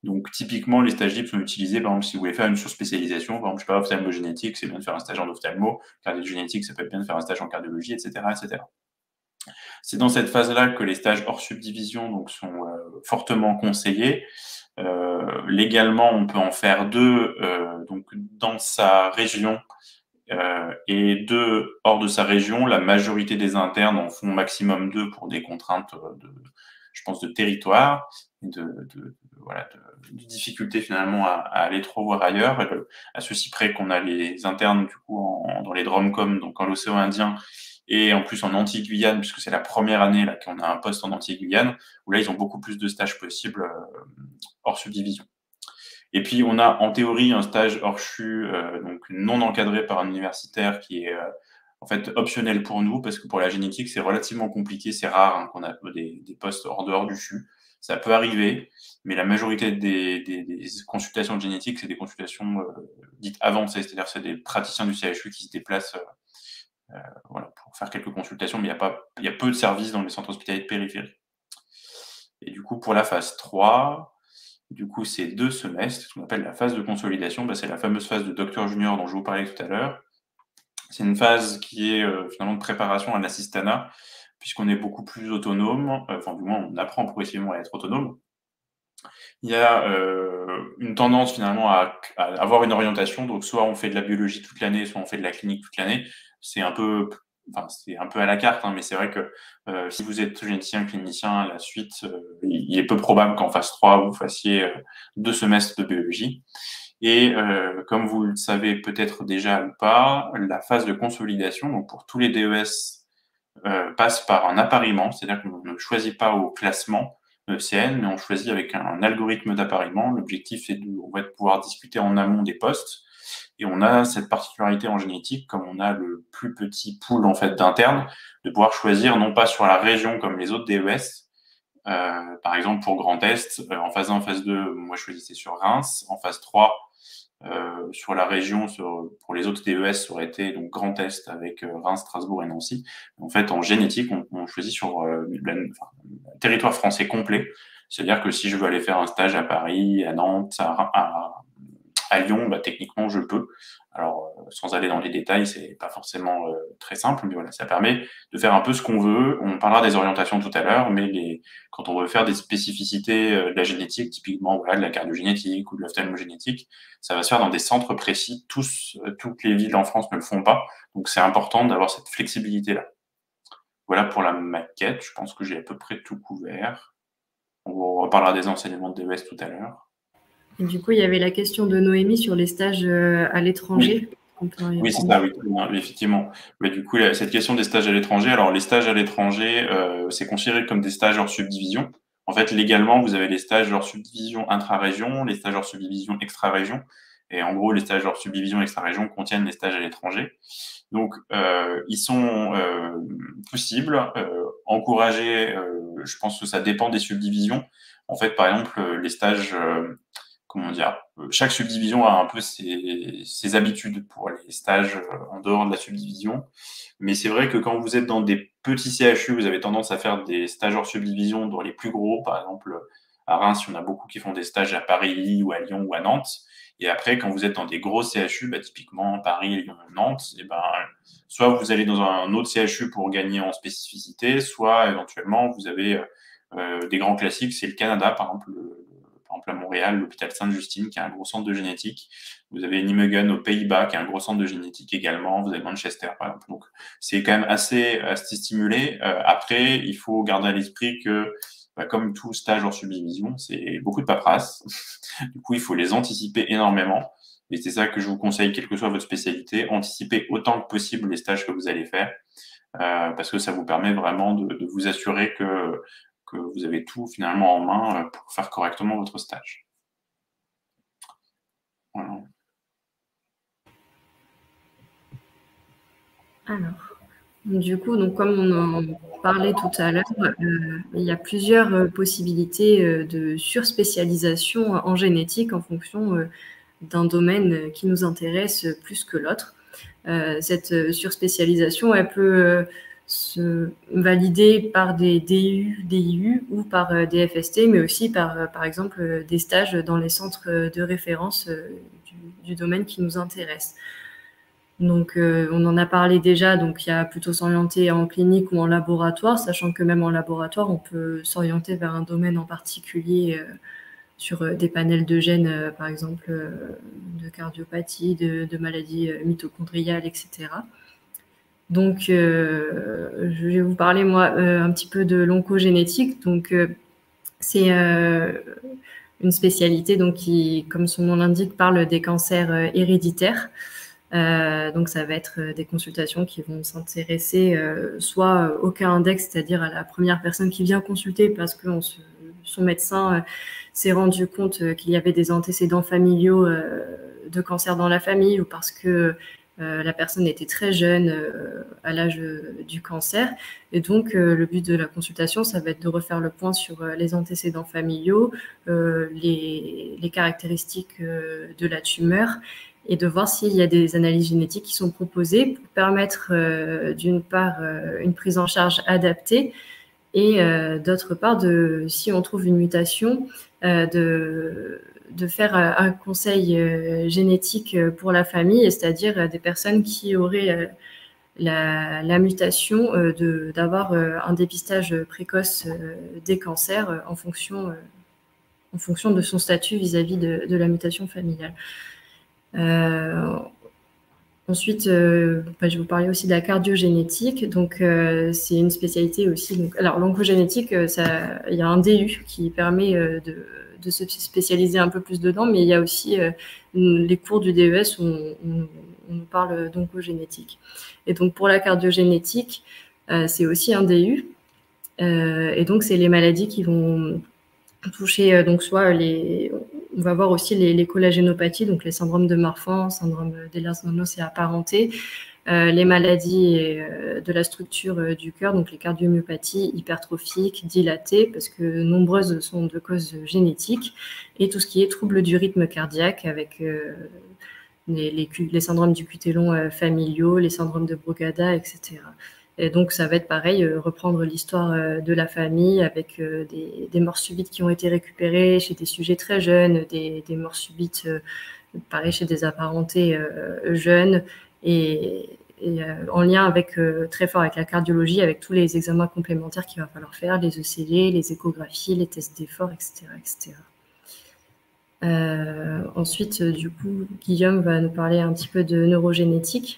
Donc, typiquement, les stages libres sont utilisés, par exemple, si vous voulez faire une surspécialisation, par exemple, je sais pas, ophtalmogénétique, c'est bien de faire un stage en ophtalmo, cardiogénétique, ça peut être bien de faire un stage en cardiologie, et cetera, et cetera. C'est dans cette phase-là que les stages hors subdivision donc, sont euh, fortement conseillés. Euh, légalement, on peut en faire deux euh, donc, dans sa région euh, et deux hors de sa région. La majorité des internes en font maximum deux pour des contraintes de, je pense, de territoire et de, de, de, voilà, de, de difficulté finalement à, à aller trop voir ailleurs. Et le, à ceci près qu'on a les internes du coup en, dans les Dromcom, donc en l'océan Indien, et en plus en Antilles-Guyane, puisque c'est la première année là qu'on a un poste en Antilles-Guyane, où là ils ont beaucoup plus de stages possibles euh, hors subdivision. Et puis on a en théorie un stage hors C H U, euh, donc non encadré par un universitaire, qui est euh, en fait optionnel pour nous, parce que pour la génétique c'est relativement compliqué, c'est rare hein, qu'on a des, des postes hors dehors du C H U. Ça peut arriver, mais la majorité des, des, des consultations de génétique, c'est des consultations euh, dites avancées, c'est-à-dire c'est des praticiens du C H U qui se déplacent euh, Euh, voilà, pour faire quelques consultations, mais il y a pas, il y a peu de services dans les centres hospitaliers de périphérie. Et du coup, pour la phase trois, du coup, c'est deux semestres, ce qu'on appelle la phase de consolidation, bah, c'est la fameuse phase de docteur junior dont je vous parlais tout à l'heure. C'est une phase qui est euh, finalement de préparation à l'assistanat, puisqu'on est beaucoup plus autonome, euh, enfin du moins on apprend progressivement à être autonome. Il y a euh, une tendance finalement à, à avoir une orientation, donc soit on fait de la biologie toute l'année, soit on fait de la clinique toute l'année. C'est un peu, enfin c'est un peu à la carte, hein, mais c'est vrai que euh, si vous êtes généticien, clinicien, à la suite, euh, il est peu probable qu'en phase trois vous fassiez euh, deux semestres de biologie. Et euh, comme vous le savez peut-être déjà ou pas, la phase de consolidation, donc pour tous les D E S, euh, passe par un appariement, c'est-à-dire qu'on ne choisit pas au classement C N, mais on choisit avec un algorithme d'appariement. L'objectif, c'est de on va pouvoir discuter en amont des postes. Et on a cette particularité en génétique, comme on a le plus petit pool en fait d'internes, de pouvoir choisir non pas sur la région comme les autres D E S. Euh, par exemple, pour Grand Est, euh, en phase un, phase deux, moi je choisissais sur Reims. En phase trois, euh, sur la région, sur, pour les autres D E S, ça aurait été donc Grand Est avec euh, Reims, Strasbourg et Nancy. En fait, en génétique, on, on choisit sur euh, la, enfin, le territoire français complet. C'est-à-dire que si je veux aller faire un stage à Paris, à Nantes, à, à, à Lyon, bah, techniquement, je peux. Alors, euh, sans aller dans les détails, c'est pas forcément euh, très simple, mais voilà, ça permet de faire un peu ce qu'on veut. On parlera des orientations tout à l'heure, mais les, quand on veut faire des spécificités euh, de la génétique, typiquement voilà, de la cardiogénétique ou de l'ophtalmogénétique, ça va se faire dans des centres précis. Tous, euh, toutes les villes en France ne le font pas, donc c'est important d'avoir cette flexibilité-là. Voilà pour la maquette, je pense que j'ai à peu près tout couvert. On reparlera des enseignements de D E S tout à l'heure. Et du coup, il y avait la question de Noémie sur les stages à l'étranger. Oui, oui c'est ça, oui, effectivement. Mais du coup, cette question des stages à l'étranger, alors les stages à l'étranger, euh, c'est considéré comme des stages hors subdivision. En fait, légalement, vous avez les stages hors subdivision intra-région, les stages hors subdivision extra-région. Et en gros, les stages hors subdivision extra-région contiennent les stages à l'étranger. Donc, euh, ils sont euh, possibles, euh, encouragés. Euh, je pense que ça dépend des subdivisions. En fait, par exemple, les stages, euh, comment dire, chaque subdivision a un peu ses, ses habitudes pour les stages en dehors de la subdivision. Mais c'est vrai que quand vous êtes dans des petits C H U, vous avez tendance à faire des stages hors subdivision dans les plus gros. Par exemple, à Reims, il y en a beaucoup qui font des stages à Paris ou à Lyon ou à Nantes. Et après, quand vous êtes dans des gros C H U, bah, typiquement Paris, Lyon, Nantes, et ben, soit vous allez dans un autre C H U pour gagner en spécificité, soit éventuellement vous avez euh, des grands classiques. C'est le Canada, par exemple, le, par exemple à Montréal, l'hôpital Sainte-Justine, qui a un gros centre de génétique. Vous avez Nijmegen aux Pays-Bas, qui a un gros centre de génétique également. Vous avez Manchester, par exemple. Donc, c'est quand même assez, assez stimulé. Euh, après, il faut garder à l'esprit que bah, comme tout stage hors subdivision, c'est beaucoup de paperasse. Du coup, il faut les anticiper énormément. Et c'est ça que je vous conseille, quelle que soit votre spécialité, anticipez autant que possible les stages que vous allez faire, euh, parce que ça vous permet vraiment de, de vous assurer que, que vous avez tout finalement en main pour faire correctement votre stage. Voilà. Alors. Du coup, donc, comme on en parlait tout à l'heure, euh, il y a plusieurs euh, possibilités euh, de surspécialisation en génétique en fonction euh, d'un domaine qui nous intéresse plus que l'autre. Euh, cette surspécialisation, elle peut euh, se valider par des D U, D I U ou par euh, des F S T, mais aussi par, euh, par exemple, euh, des stages dans les centres de référence euh, du, du domaine qui nous intéresse. Donc, euh, on en a parlé déjà, donc il y a plutôt s'orienter en clinique ou en laboratoire, sachant que même en laboratoire, on peut s'orienter vers un domaine en particulier euh, sur euh, des panels de gènes, euh, par exemple, euh, de cardiopathie, de, de maladies euh, mitochondriales, et cetera. Donc, euh, je vais vous parler, moi, euh, un petit peu de l'oncogénétique. Donc, euh, c'est euh, une spécialité donc, qui, comme son nom l'indique, parle des cancers euh, héréditaires. Euh, donc, ça va être des consultations qui vont s'intéresser euh, soit au cas index, c'est-à-dire à la première personne qui vient consulter parce que on se, son médecin euh, s'est rendu compte euh, qu'il y avait des antécédents familiaux euh, de cancer dans la famille ou parce que euh, la personne était très jeune euh, à l'âge du cancer. Et donc, euh, le but de la consultation, ça va être de refaire le point sur euh, les antécédents familiaux, euh, les, les caractéristiques euh, de la tumeur, et de voir s'il y a des analyses génétiques qui sont proposées pour permettre euh, d'une part euh, une prise en charge adaptée et euh, d'autre part, de, si on trouve une mutation, euh, de, de faire un conseil euh, génétique pour la famille, c'est-à-dire euh, des personnes qui auraient euh, la, la mutation euh, de, d'avoir euh, un dépistage précoce euh, des cancers euh, en, fonction, euh, en fonction de son statut vis-à-vis de, de la mutation familiale. Euh, ensuite, euh, bah, je vais vous parler aussi de la cardiogénétique. Donc, euh, c'est une spécialité aussi. Donc, alors, l'oncogénétique, ça, il y a un D U qui permet euh, de, de se spécialiser un peu plus dedans, mais il y a aussi euh, les cours du D E S où on, on, on parle d'oncogénétique. Et donc, pour la cardiogénétique, euh, c'est aussi un D U. Euh, et donc, c'est les maladies qui vont toucher, euh, donc soit les, on va voir aussi les, les collagénopathies, donc les syndromes de Marfan, syndrome d'Ehlers-Danlos et apparentés, euh, les maladies euh, de la structure euh, du cœur, donc les cardiomyopathies hypertrophiques, dilatées, parce que nombreuses sont de causes génétiques, et tout ce qui est troubles du rythme cardiaque avec euh, les, les, les syndromes du cutélon euh, familiaux, les syndromes de Brugada, et cetera. Et donc, ça va être pareil, euh, reprendre l'histoire euh, de la famille avec euh, des, des morts subites qui ont été récupérées chez des sujets très jeunes, des, des morts subites, euh, pareil, chez des apparentés euh, jeunes, et, et euh, en lien avec, euh, très fort avec la cardiologie, avec tous les examens complémentaires qu'il va falloir faire, les E C G, les échographies, les tests d'effort, et cetera, et cetera. Euh, ensuite, du coup, Guillaume va nous parler un petit peu de neurogénétique.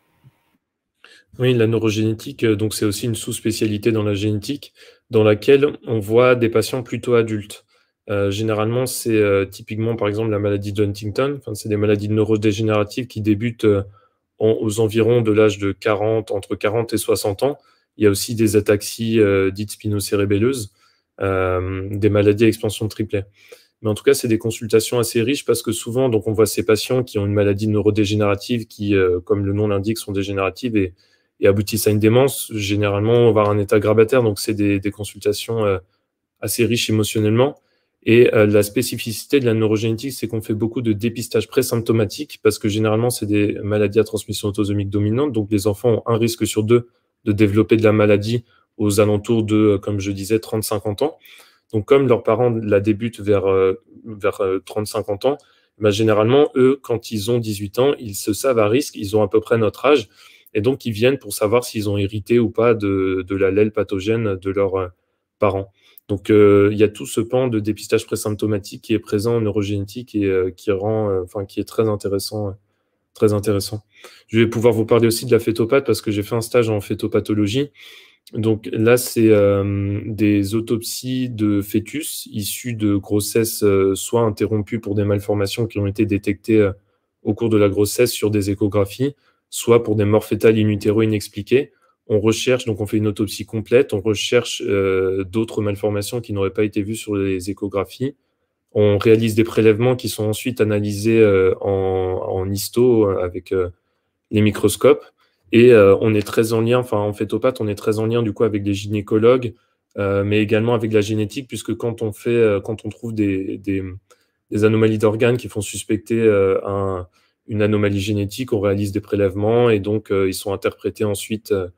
Oui, la neurogénétique, donc c'est aussi une sous-spécialité dans la génétique dans laquelle on voit des patients plutôt adultes. Euh, généralement, c'est euh, typiquement, par exemple, la maladie de Huntington. Enfin, c'est des maladies neurodégénératives qui débutent euh, en, aux environs de l'âge de quarante, entre quarante et soixante ans. Il y a aussi des ataxies euh, dites spinocérébelleuses, euh, des maladies à expansion de triplet. Mais en tout cas, c'est des consultations assez riches parce que souvent, donc, on voit ces patients qui ont une maladie neurodégénérative qui, euh, comme le nom l'indique, sont dégénératives et et aboutissent à une démence, généralement vers un état grabataire. Donc, c'est des, des consultations euh, assez riches émotionnellement. Et euh, la spécificité de la neurogénétique, c'est qu'on fait beaucoup de dépistage présymptomatique parce que généralement, c'est des maladies à transmission autosomique dominante. Donc, les enfants ont un risque sur deux de développer de la maladie aux alentours de, comme je disais, trente à cinquante ans. Donc, comme leurs parents la débutent vers, euh, vers euh, trente à cinquante ans, ben, généralement, eux, quand ils ont dix-huit ans, ils se savent à risque, ils ont à peu près notre âge. Et donc, ils viennent pour savoir s'ils ont hérité ou pas de, de l'allèle pathogène de leurs euh, parents. Donc, euh, il y a tout ce pan de dépistage présymptomatique qui est présent en neurogénétique et euh, qui rend, euh, enfin, qui est très intéressant, euh, très intéressant. Je vais pouvoir vous parler aussi de la phétopath parce que j'ai fait un stage en phétopathologie. Donc là, c'est euh, des autopsies de fœtus issus de grossesses euh, soit interrompues pour des malformations qui ont été détectées euh, au cours de la grossesse sur des échographies, soit pour des morts fœtales in utero inexpliquées. On recherche, donc on fait une autopsie complète, on recherche euh, d'autres malformations qui n'auraient pas été vues sur les échographies. On réalise des prélèvements qui sont ensuite analysés euh, en, en histo avec euh, les microscopes. Et euh, on est très en lien, enfin en phétopathe, on est très en lien du coup avec les gynécologues, euh, mais également avec la génétique, puisque quand on fait, euh, quand on trouve des, des, des anomalies d'organes qui font suspecter euh, un une anomalie génétique, on réalise des prélèvements et donc euh, ils sont interprétés ensuite euh,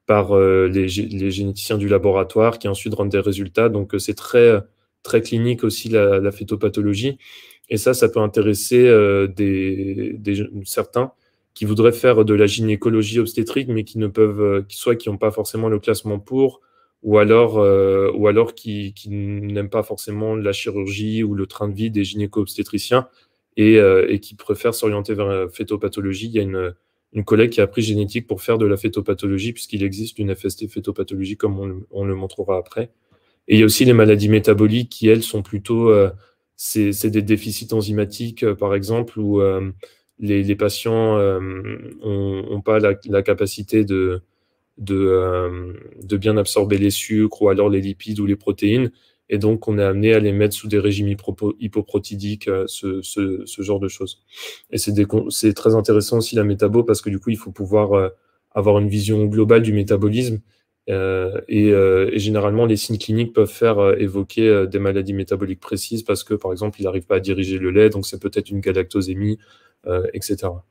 par euh, les, les généticiens du laboratoire qui ensuite rendent des résultats. Donc, c'est très, très clinique aussi la, la phytopathologie. Et ça, ça peut intéresser euh, des, des, certains qui voudraient faire de la gynécologie obstétrique, mais qui ne peuvent, euh, soit qui n'ont pas forcément le classement pour, ou alors, euh, ou alors qui, qui n'aiment pas forcément la chirurgie ou le train de vie des gynéco-obstétriciens et, euh, et qui préfèrent s'orienter vers la phytopathologie. Il y a une, une collègue qui a appris génétique pour faire de la phytopathologie, puisqu'il existe une F S T phytopathologie, comme on, on le montrera après. Et il y a aussi les maladies métaboliques qui, elles, sont plutôt... Euh, c'est, c'est des déficits enzymatiques, euh, par exemple, où euh, les, les patients n'ont euh, pas la, la capacité de, de, euh, de bien absorber les sucres ou alors les lipides ou les protéines. Et donc, on est amené à les mettre sous des régimes hypoprotidiques, euh, ce, ce, ce genre de choses. Et c'est, des, c'est très intéressant aussi la métabo parce que du coup, il faut pouvoir euh, avoir une vision globale du métabolisme. Euh, et, euh, et généralement, les signes cliniques peuvent faire euh, évoquer euh, des maladies métaboliques précises parce que, par exemple, il n'arrive pas à diriger le lait, donc c'est peut-être une galactosémie, euh, et cetera.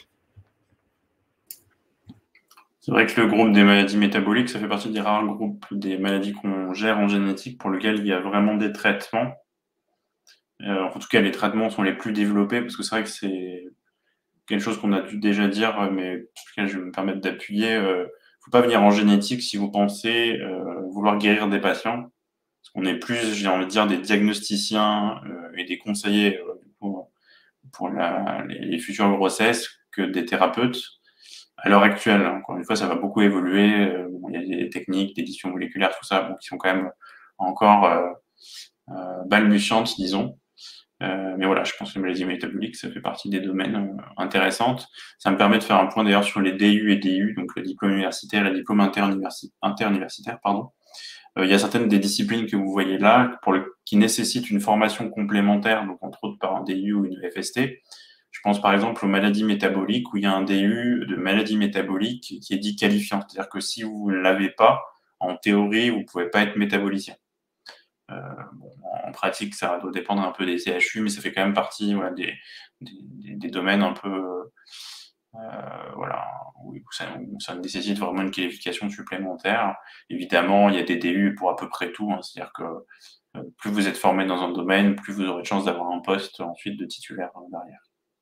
C'est vrai que le groupe des maladies métaboliques, ça fait partie des rares groupes des maladies qu'on gère en génétique pour lesquels il y a vraiment des traitements. Euh, en tout cas, les traitements sont les plus développés parce que c'est vrai que c'est quelque chose qu'on a dû déjà dire, mais en tout cas, je vais me permettre d'appuyer. Euh, faut pas venir en génétique si vous pensez euh, vouloir guérir des patients. Parce qu'on est plus, j'ai envie de dire, des diagnosticiens euh, et des conseillers euh, pour, pour la, les, les futures grossesses que des thérapeutes. À l'heure actuelle, encore une fois, ça va beaucoup évoluer. Euh, bon, il y a des techniques d'édition moléculaire, tout ça, bon, qui sont quand même encore euh, euh, balbutiantes, disons. Euh, mais voilà, je pense que les maladies métaboliques, ça fait partie des domaines euh, intéressants. Ça me permet de faire un point d'ailleurs sur les D U et D U, donc le diplôme universitaire et le diplôme interuniversitaire, interuniversitaire pardon. Euh, il y a certaines des disciplines que vous voyez là, pour le, qui nécessitent une formation complémentaire, donc entre autres par un D U ou une F S T. Je pense par exemple aux maladies métaboliques, où il y a un D U de maladie métabolique qui est dit qualifiant. C'est-à-dire que si vous ne l'avez pas, en théorie, vous ne pouvez pas être métabolicien. Euh, bon, en pratique, ça doit dépendre un peu des C H U, mais ça fait quand même partie voilà, des, des, des domaines un peu euh, voilà, où ça, où ça nécessite vraiment une qualification supplémentaire. Évidemment, il y a des D U pour à peu près tout, hein, c'est-à-dire que euh, plus vous êtes formé dans un domaine, plus vous aurez de chances d'avoir un poste ensuite de titulaire euh, derrière.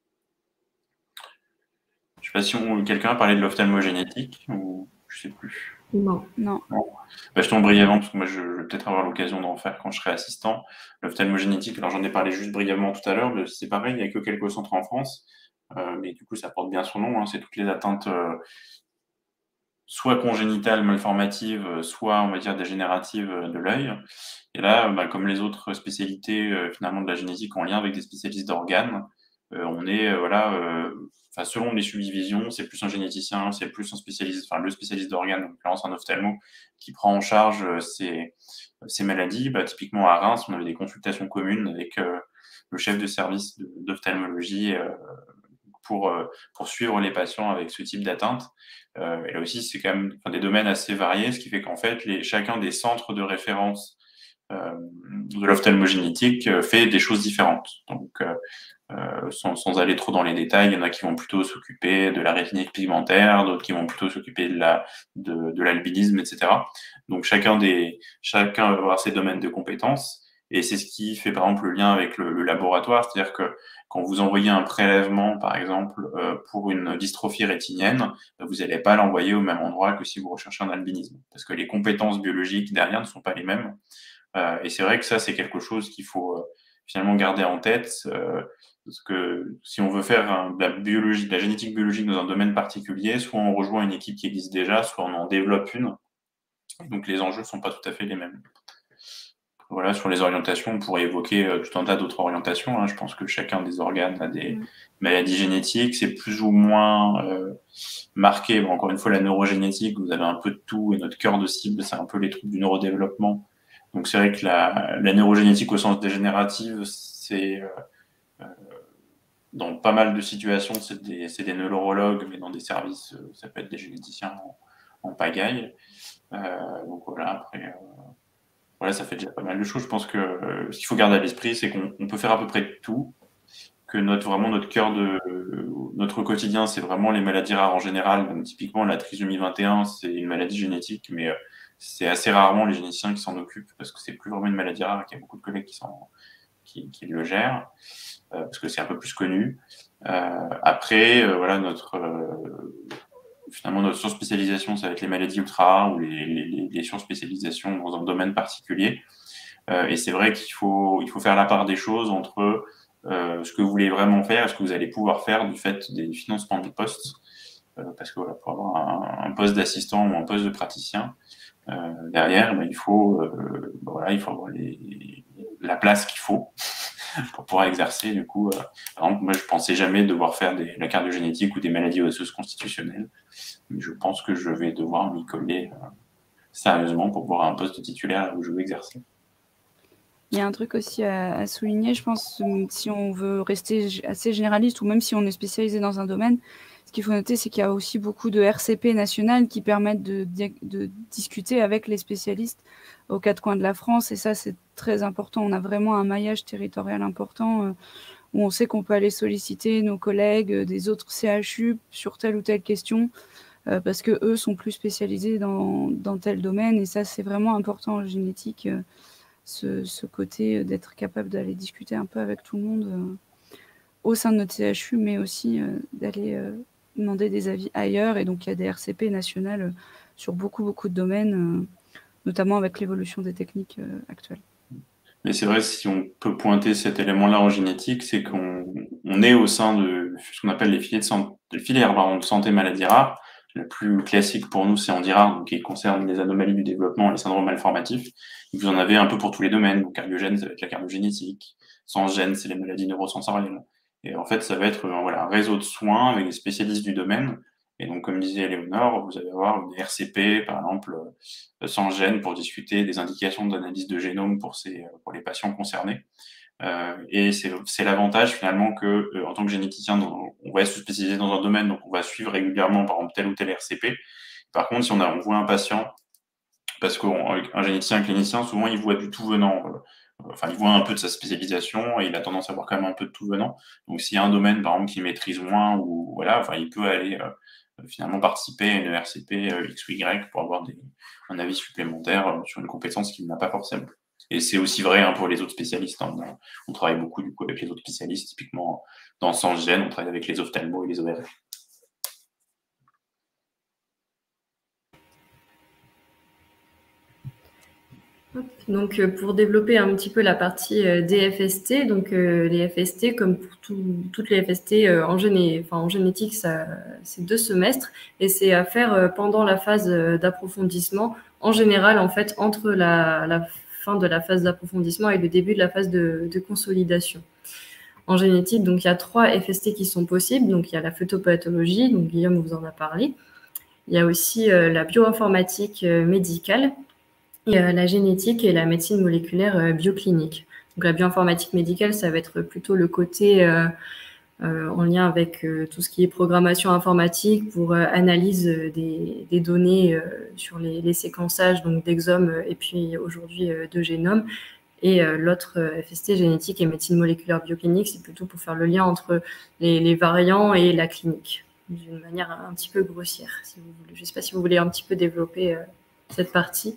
Je ne sais pas si on, quelqu'un a parlé de l'ophtalmogénétique, ou je ne sais plus. Non. Non. non. Bah, je tombe brièvement, parce que moi, je, je vais peut-être avoir l'occasion d'en faire quand je serai assistant. L'ophtalmogénétique, alors j'en ai parlé juste brièvement tout à l'heure, c'est pareil, il n'y a que quelques centres en France, euh, mais du coup, ça porte bien son nom, hein, c'est toutes les atteintes euh, soit congénitales, malformatives, soit, on va dire, dégénératives de l'œil. Et là, bah, comme les autres spécialités, euh, finalement, de la génétique en lien avec des spécialistes d'organes, euh, on est, euh, voilà, euh, enfin, selon les subdivisions, c'est plus un généticien, c'est plus un spécialiste, enfin, le spécialiste d'organes, en l'occurrence un ophtalmo, qui prend en charge euh, ces, ces maladies. Bah, typiquement, à Reims, on avait des consultations communes avec euh, le chef de service d'ophtalmologie euh, pour, euh, pour suivre les patients avec ce type d'atteinte. Euh, et là aussi, c'est quand même enfin, des domaines assez variés, ce qui fait qu'en fait, les, chacun des centres de référence euh, de l'ophtalmogénétique euh, fait des choses différentes. Donc, euh, euh, sans, sans aller trop dans les détails, il y en a qui vont plutôt s'occuper de la rétinite pigmentaire, d'autres qui vont plutôt s'occuper de la de, de l'albinisme, et cetera. Donc, chacun des chacun va avoir ses domaines de compétences. Et c'est ce qui fait, par exemple, le lien avec le, le laboratoire, c'est-à-dire que quand vous envoyez un prélèvement, par exemple, euh, pour une dystrophie rétinienne, vous n'allez pas l'envoyer au même endroit que si vous recherchez un albinisme, parce que les compétences biologiques derrière ne sont pas les mêmes. Euh, et c'est vrai que ça, c'est quelque chose qu'il faut euh, finalement garder en tête, euh, parce que si on veut faire un, de la biologie, de la génétique biologique dans un domaine particulier, soit on rejoint une équipe qui existe déjà, soit on en développe une. Donc les enjeux ne sont pas tout à fait les mêmes. Voilà, sur les orientations, on pourrait évoquer euh, tout un tas d'autres orientations. Hein. Je pense que chacun des organes a des mmh. maladies génétiques. C'est plus ou moins euh, marqué. Bon, encore une fois, la neurogénétique, vous avez un peu de tout. Et notre cœur de cible, c'est un peu les troubles du neurodéveloppement. Donc, c'est vrai que la, la neurogénétique au sens dégénérative, c'est... Euh, euh, dans pas mal de situations, c'est des, c'est des neurologues, mais dans des services, ça peut être des généticiens en, en pagaille. Euh, donc, voilà, après... Euh, Voilà, ça fait déjà pas mal de choses. Je pense que euh, ce qu'il faut garder à l'esprit, c'est qu'on on peut faire à peu près tout. que notre, vraiment notre cœur de notre quotidien, c'est vraiment les maladies rares en général. Donc, typiquement, la trisomie vingt et un, c'est une maladie génétique, mais euh, c'est assez rarement les généticiens qui s'en occupent parce que c'est plus vraiment une maladie rare et qu'il y a beaucoup de collègues qui, qui, qui le gèrent euh, parce que c'est un peu plus connu. Euh, après, euh, voilà, notre euh, finalement notre surspécialisation, ça va être les maladies ultra rares ou les, les, les surspécialisations dans un domaine particulier. Euh, et c'est vrai qu'il faut, il faut faire la part des choses entre euh, ce que vous voulez vraiment faire et ce que vous allez pouvoir faire du fait des financements des postes. Euh, parce que voilà, pour avoir un, un poste d'assistant ou un poste de praticien, euh, derrière, ben, il, faut, euh, ben, voilà, il faut avoir les, la place qu'il faut pour pouvoir exercer. Du coup, euh, par exemple, moi, je pensais jamais devoir faire des, la cardiogénétique ou des maladies osseuses constitutionnelles. Mais je pense que je vais devoir m'y coller euh, sérieusement pour pouvoir un poste de titulaire où je veux exercer. Il y a un truc aussi à, à souligner, je pense, si on veut rester assez généraliste ou même si on est spécialisé dans un domaine, ce qu'il faut noter, c'est qu'il y a aussi beaucoup de R C P nationales qui permettent de, de discuter avec les spécialistes aux quatre coins de la France. Et ça, c'est très important. On a vraiment un maillage territorial important euh, où on sait qu'on peut aller solliciter nos collègues euh, des autres C H U sur telle ou telle question euh, parce qu'eux sont plus spécialisés dans, dans tel domaine. Et ça, c'est vraiment important en génétique. Euh, Ce, ce côté d'être capable d'aller discuter un peu avec tout le monde euh, au sein de notre C H U, mais aussi euh, d'aller euh, demander des avis ailleurs. Et donc, il y a des R C P nationales euh, sur beaucoup, beaucoup de domaines, euh, notamment avec l'évolution des techniques euh, actuelles. Mais c'est vrai, si on peut pointer cet élément-là en génétique, c'est qu'on on est au sein de ce qu'on appelle les filières de santé, les filières pardon, de santé maladies rares. Le plus classique pour nous, c'est Handirard, donc qui concerne les anomalies du développement, les syndromes malformatifs. Vous en avez un peu pour tous les domaines. Donc, cardiogène, ça va être la cardiogénétique. Sans gène, c'est les maladies neurosensorielles. Et en fait, ça va être un, voilà, un réseau de soins avec des spécialistes du domaine. Et donc, comme disait Léonore, vous allez avoir une R C P, par exemple, euh, sans gène, pour discuter des indications d'analyse de génome pour, ces, pour les patients concernés. Euh, et c'est l'avantage finalement que, euh, en tant que généticien, dans, on va se spécialiser dans un domaine, donc on va suivre régulièrement, par exemple, tel ou tel R C P. Par contre, si on, a, on voit un patient, parce qu'un généticien clinicien, souvent, il voit du tout venant. Euh, enfin, il voit un peu de sa spécialisation et il a tendance à voir quand même un peu de tout venant. Donc, s'il y a un domaine, par exemple, qu'il maîtrise moins, ou voilà, enfin, il peut aller euh, finalement participer à une R C P euh, X ou Y pour avoir des, un avis supplémentaire euh, sur une compétence qu'il n'a pas forcément. Et c'est aussi vrai hein, pour les autres spécialistes. Hein. On travaille beaucoup du coup avec les autres spécialistes. Typiquement, dans Sans-Gène, on travaille avec les ophtalmos et les O R F. Donc, pour développer un petit peu la partie des F S T, donc euh, les F S T, comme pour tout, toutes les F S T euh, en, géné, enfin, en génétique, c'est deux semestres et c'est à faire euh, pendant la phase d'approfondissement, en général, en fait, entre la, la fin de la phase d'approfondissement et le début de la phase de, de consolidation. En génétique, donc il y a trois F S T qui sont possibles. Donc, il y a la phytopathologie, donc Guillaume vous en a parlé. Il y a aussi euh, la bioinformatique euh, médicale. Il y a la génétique et la médecine moléculaire euh, bioclinique. Donc, la bioinformatique médicale, ça va être plutôt le côté euh, euh, en lien avec euh, tout ce qui est programmation informatique pour euh, analyse des, des données euh, sur les, les séquençages d'exomes et puis aujourd'hui euh, de génome. Et euh, l'autre euh, F S T, génétique et médecine moléculaire bioclinique, c'est plutôt pour faire le lien entre les, les variants et la clinique, d'une manière un petit peu grossière. Si vous voulez. Je ne sais pas si vous voulez un petit peu développer euh, cette partie.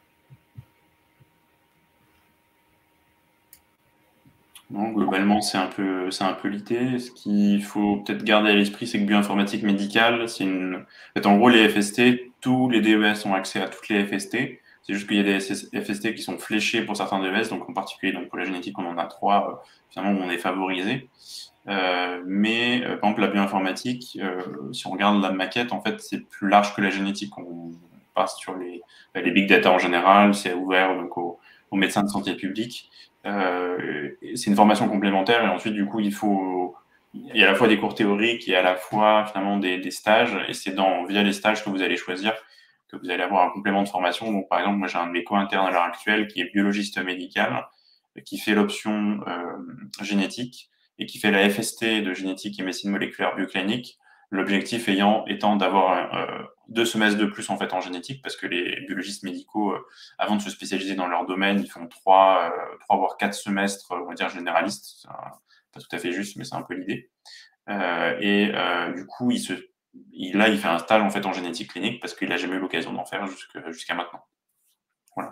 Non, globalement, c'est un peu, c'est un peu l'idée. Ce qu'il faut peut-être garder à l'esprit, c'est que bioinformatique médicale, c'est une. En fait, en gros, les F S T, tous les D E S ont accès à toutes les F S T. C'est juste qu'il y a des F S T qui sont fléchés pour certains D E S, donc en particulier donc pour la génétique, on en a trois, euh, finalement, où on est favorisé. Euh, mais euh, par exemple, la bioinformatique, euh, si on regarde la maquette, en fait, c'est plus large que la génétique. On passe sur les, les big data en général, c'est ouvert donc aux, aux médecins de santé publique. Euh, c'est une formation complémentaire et ensuite du coup il faut il y a à la fois des cours théoriques et à la fois finalement des, des stages et c'est dans via les stages que vous allez choisir que vous allez avoir un complément de formation. Donc par exemple moi j'ai un de mes co-internes à l'heure actuelle qui est biologiste médical qui fait l'option euh, génétique et qui fait la F S T de génétique et médecine moléculaire bioclinique. L'objectif ayant étant d'avoir euh, deux semestres de plus en fait en génétique, parce que les biologistes médicaux, euh, avant de se spécialiser dans leur domaine, ils font trois, euh, trois voire quatre semestres, on va dire généralistes, pas tout à fait juste, mais c'est un peu l'idée. Euh, et euh, du coup, il se, il, là, il fait un stage en fait en génétique clinique parce qu'il n'a jamais eu l'occasion d'en faire jusqu'à maintenant. Voilà.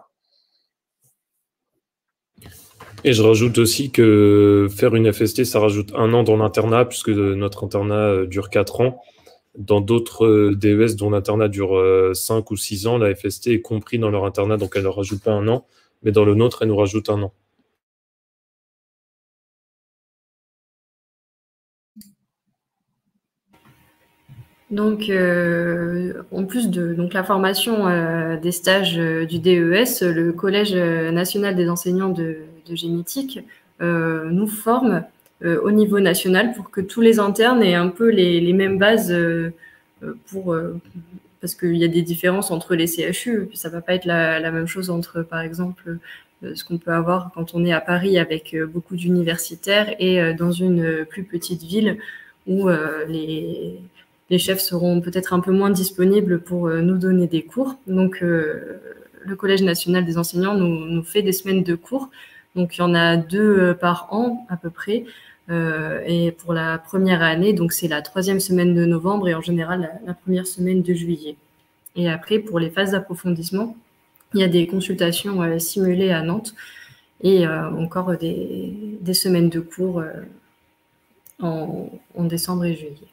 Et je rajoute aussi que faire une F S T, ça rajoute un an dans l'internat, puisque notre internat dure quatre ans. Dans d'autres D E S dont l'internat dure cinq ou six ans, la F S T est compris dans leur internat, donc elle ne rajoute pas un an, mais dans le nôtre, elle nous rajoute un an. Donc, euh, en plus de donc, la formation euh, des stages euh, du D E S, le Collège national des enseignants de, de génétique euh, nous forme euh, au niveau national pour que tous les internes aient un peu les, les mêmes bases euh, pour, euh, parce qu'il y a des différences entre les C H U. Ça ne va pas être la, la même chose entre, par exemple, euh, ce qu'on peut avoir quand on est à Paris avec euh, beaucoup d'universitaires et euh, dans une plus petite ville où euh, les les chefs seront peut-être un peu moins disponibles pour euh, nous donner des cours. Donc, euh, le Collège national des enseignants nous, nous fait des semaines de cours. Donc, il y en a deux euh, par an à peu près. Euh, et pour la première année, donc c'est la troisième semaine de novembre et en général la, la première semaine de juillet. Et après, pour les phases d'approfondissement, il y a des consultations euh, simulées à Nantes et euh, encore des, des semaines de cours euh, en, en décembre et juillet.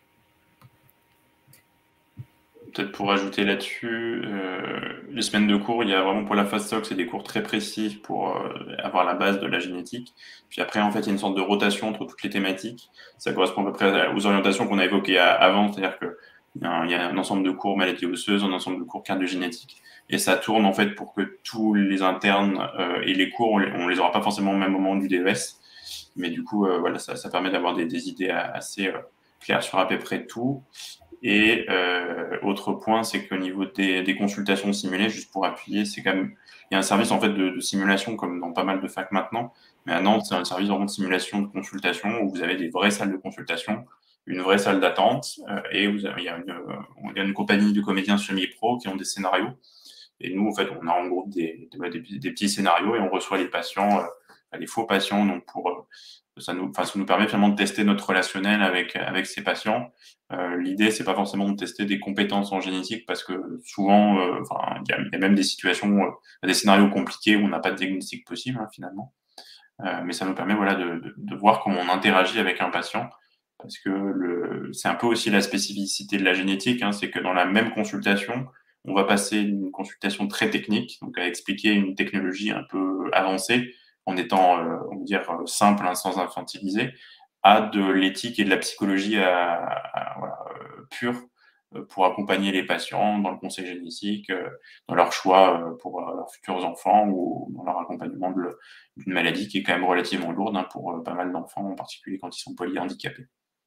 Peut-être pour ajouter là-dessus, euh, les semaines de cours, il y a vraiment pour la phase soc, c'est des cours très précis pour euh, avoir la base de la génétique. Puis après, en fait, il y a une sorte de rotation entre toutes les thématiques. Ça correspond à peu près aux orientations qu'on a évoquées avant, c'est-à-dire que il y, a un, il y a un ensemble de cours maladies osseuses, un ensemble de cours cardiogénétique. Et ça tourne en fait pour que tous les internes euh, et les cours, on les, on les aura pas forcément au même moment du D E S. Mais du coup, euh, voilà, ça, ça permet d'avoir des, des idées assez euh, claires sur à peu près tout. Et euh, autre point, c'est qu'au niveau des, des consultations simulées, juste pour appuyer, c'est quand même, il y a un service en fait de, de simulation comme dans pas mal de facs maintenant, mais à Nantes, c'est un service vraiment de simulation de consultation où vous avez des vraies salles de consultation, une vraie salle d'attente, euh, et vous avez, il y a une, il y a une compagnie de comédiens semi-pro qui ont des scénarios. Et nous, en fait, on a en gros des, des, des petits scénarios et on reçoit les patients, euh, les faux patients, donc pour euh, ça nous, enfin, ça nous permet finalement de tester notre relationnel avec avec ces patients. Euh, L'idée, c'est pas forcément de tester des compétences en génétique parce que souvent, euh, enfin, il y a, y a même des situations, euh, des scénarios compliqués où on n'a pas de diagnostic possible hein, finalement. Euh, mais ça nous permet voilà de, de, de voir comment on interagit avec un patient parce que le, c'est un peu aussi la spécificité de la génétique, hein, c'est que dans la même consultation, on va passer une consultation très technique, donc à expliquer une technologie un peu avancée en étant, euh, on va dire, simple, hein, sans infantiliser, à de l'éthique et de la psychologie à, à, voilà, euh, pure euh, pour accompagner les patients dans le conseil génétique, euh, dans leur choix euh, pour euh, leurs futurs enfants ou dans leur accompagnement d'une maladie qui est quand même relativement lourde hein, pour euh, pas mal d'enfants, en particulier quand ils sont polyhandicapés.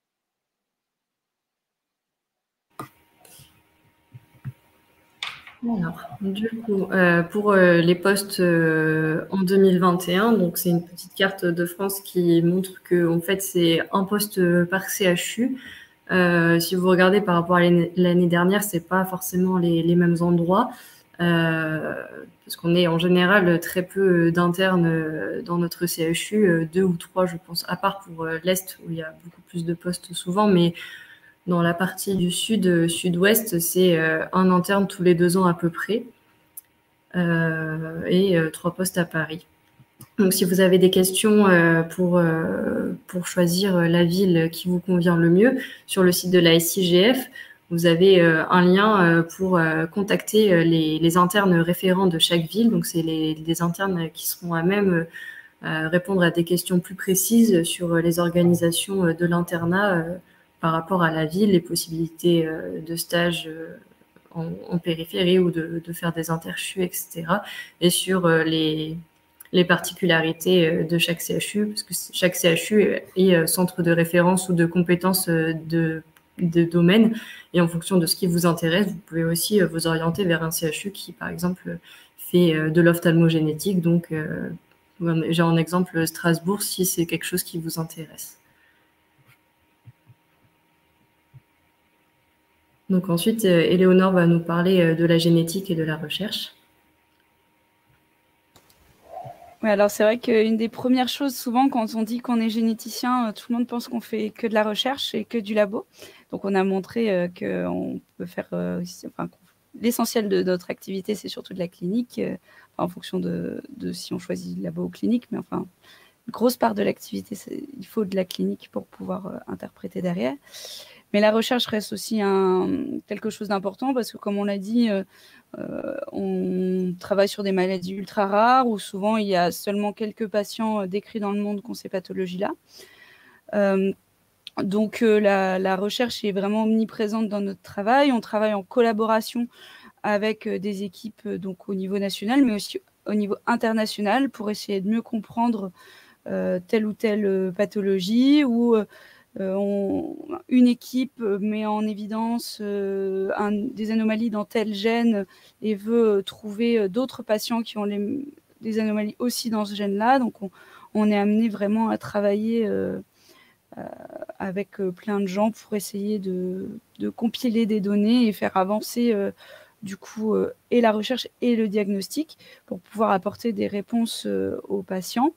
Alors, du coup, euh, pour euh, les postes euh, en deux mille vingt et un, donc c'est une petite carte de France qui montre que en fait c'est un poste par C H U. Euh, si vous regardez par rapport à l'année dernière, c'est pas forcément les, les mêmes endroits, euh, parce qu'on est en général très peu d'internes dans notre C H U, deux ou trois, je pense, à part pour l'Est où il y a beaucoup plus de postes souvent, mais dans la partie du sud, sud-ouest, c'est euh, un interne tous les deux ans à peu près euh, et euh, trois postes à Paris. Donc, si vous avez des questions euh, pour, euh, pour choisir la ville qui vous convient le mieux, sur le site de la S I G F, vous avez euh, un lien euh, pour euh, contacter les, les internes référents de chaque ville. Donc, c'est les, les internes qui seront à même euh, répondre à des questions plus précises sur les organisations de l'internat euh, par rapport à la ville, les possibilités euh, de stage euh, en, en périphérie ou de, de faire des interchus, et cetera. Et sur euh, les, les particularités de chaque C H U, parce que chaque C H U est centre de référence ou de compétences de, de domaine. Et en fonction de ce qui vous intéresse, vous pouvez aussi vous orienter vers un C H U qui, par exemple, fait de l'ophtalmogénétique. Donc, j'ai en exemple Strasbourg si c'est quelque chose qui vous intéresse. Donc ensuite, Éléonore va nous parler de la génétique et de la recherche. Oui, alors c'est vrai qu'une des premières choses, souvent, quand on dit qu'on est généticien, tout le monde pense qu'on fait que de la recherche et que du labo. Donc, on a montré euh, qu'on peut faire euh, aussi, enfin, l'essentiel de notre activité, c'est surtout de la clinique, euh, enfin, en fonction de, de si on choisit le labo ou clinique, mais enfin, une grosse part de l'activité, il faut de la clinique pour pouvoir euh, interpréter derrière. Mais la recherche reste aussi un, quelque chose d'important parce que, comme on l'a dit, euh, euh, on travaille sur des maladies ultra rares où souvent il y a seulement quelques patients décrits dans le monde qui ont ces pathologies-là. Euh, donc euh, la, la recherche est vraiment omniprésente dans notre travail. On travaille en collaboration avec euh, des équipes euh, donc au niveau national, mais aussi au niveau international pour essayer de mieux comprendre euh, telle ou telle euh, pathologie ou euh, Euh, on, une équipe met en évidence euh, un, des anomalies dans tel gène et veut trouver d'autres patients qui ont les, des anomalies aussi dans ce gène-là. Donc, on, on est amené vraiment à travailler euh, euh, avec plein de gens pour essayer de, de compiler des données et faire avancer euh, du coup euh, et la recherche et le diagnostic pour pouvoir apporter des réponses euh, aux patients.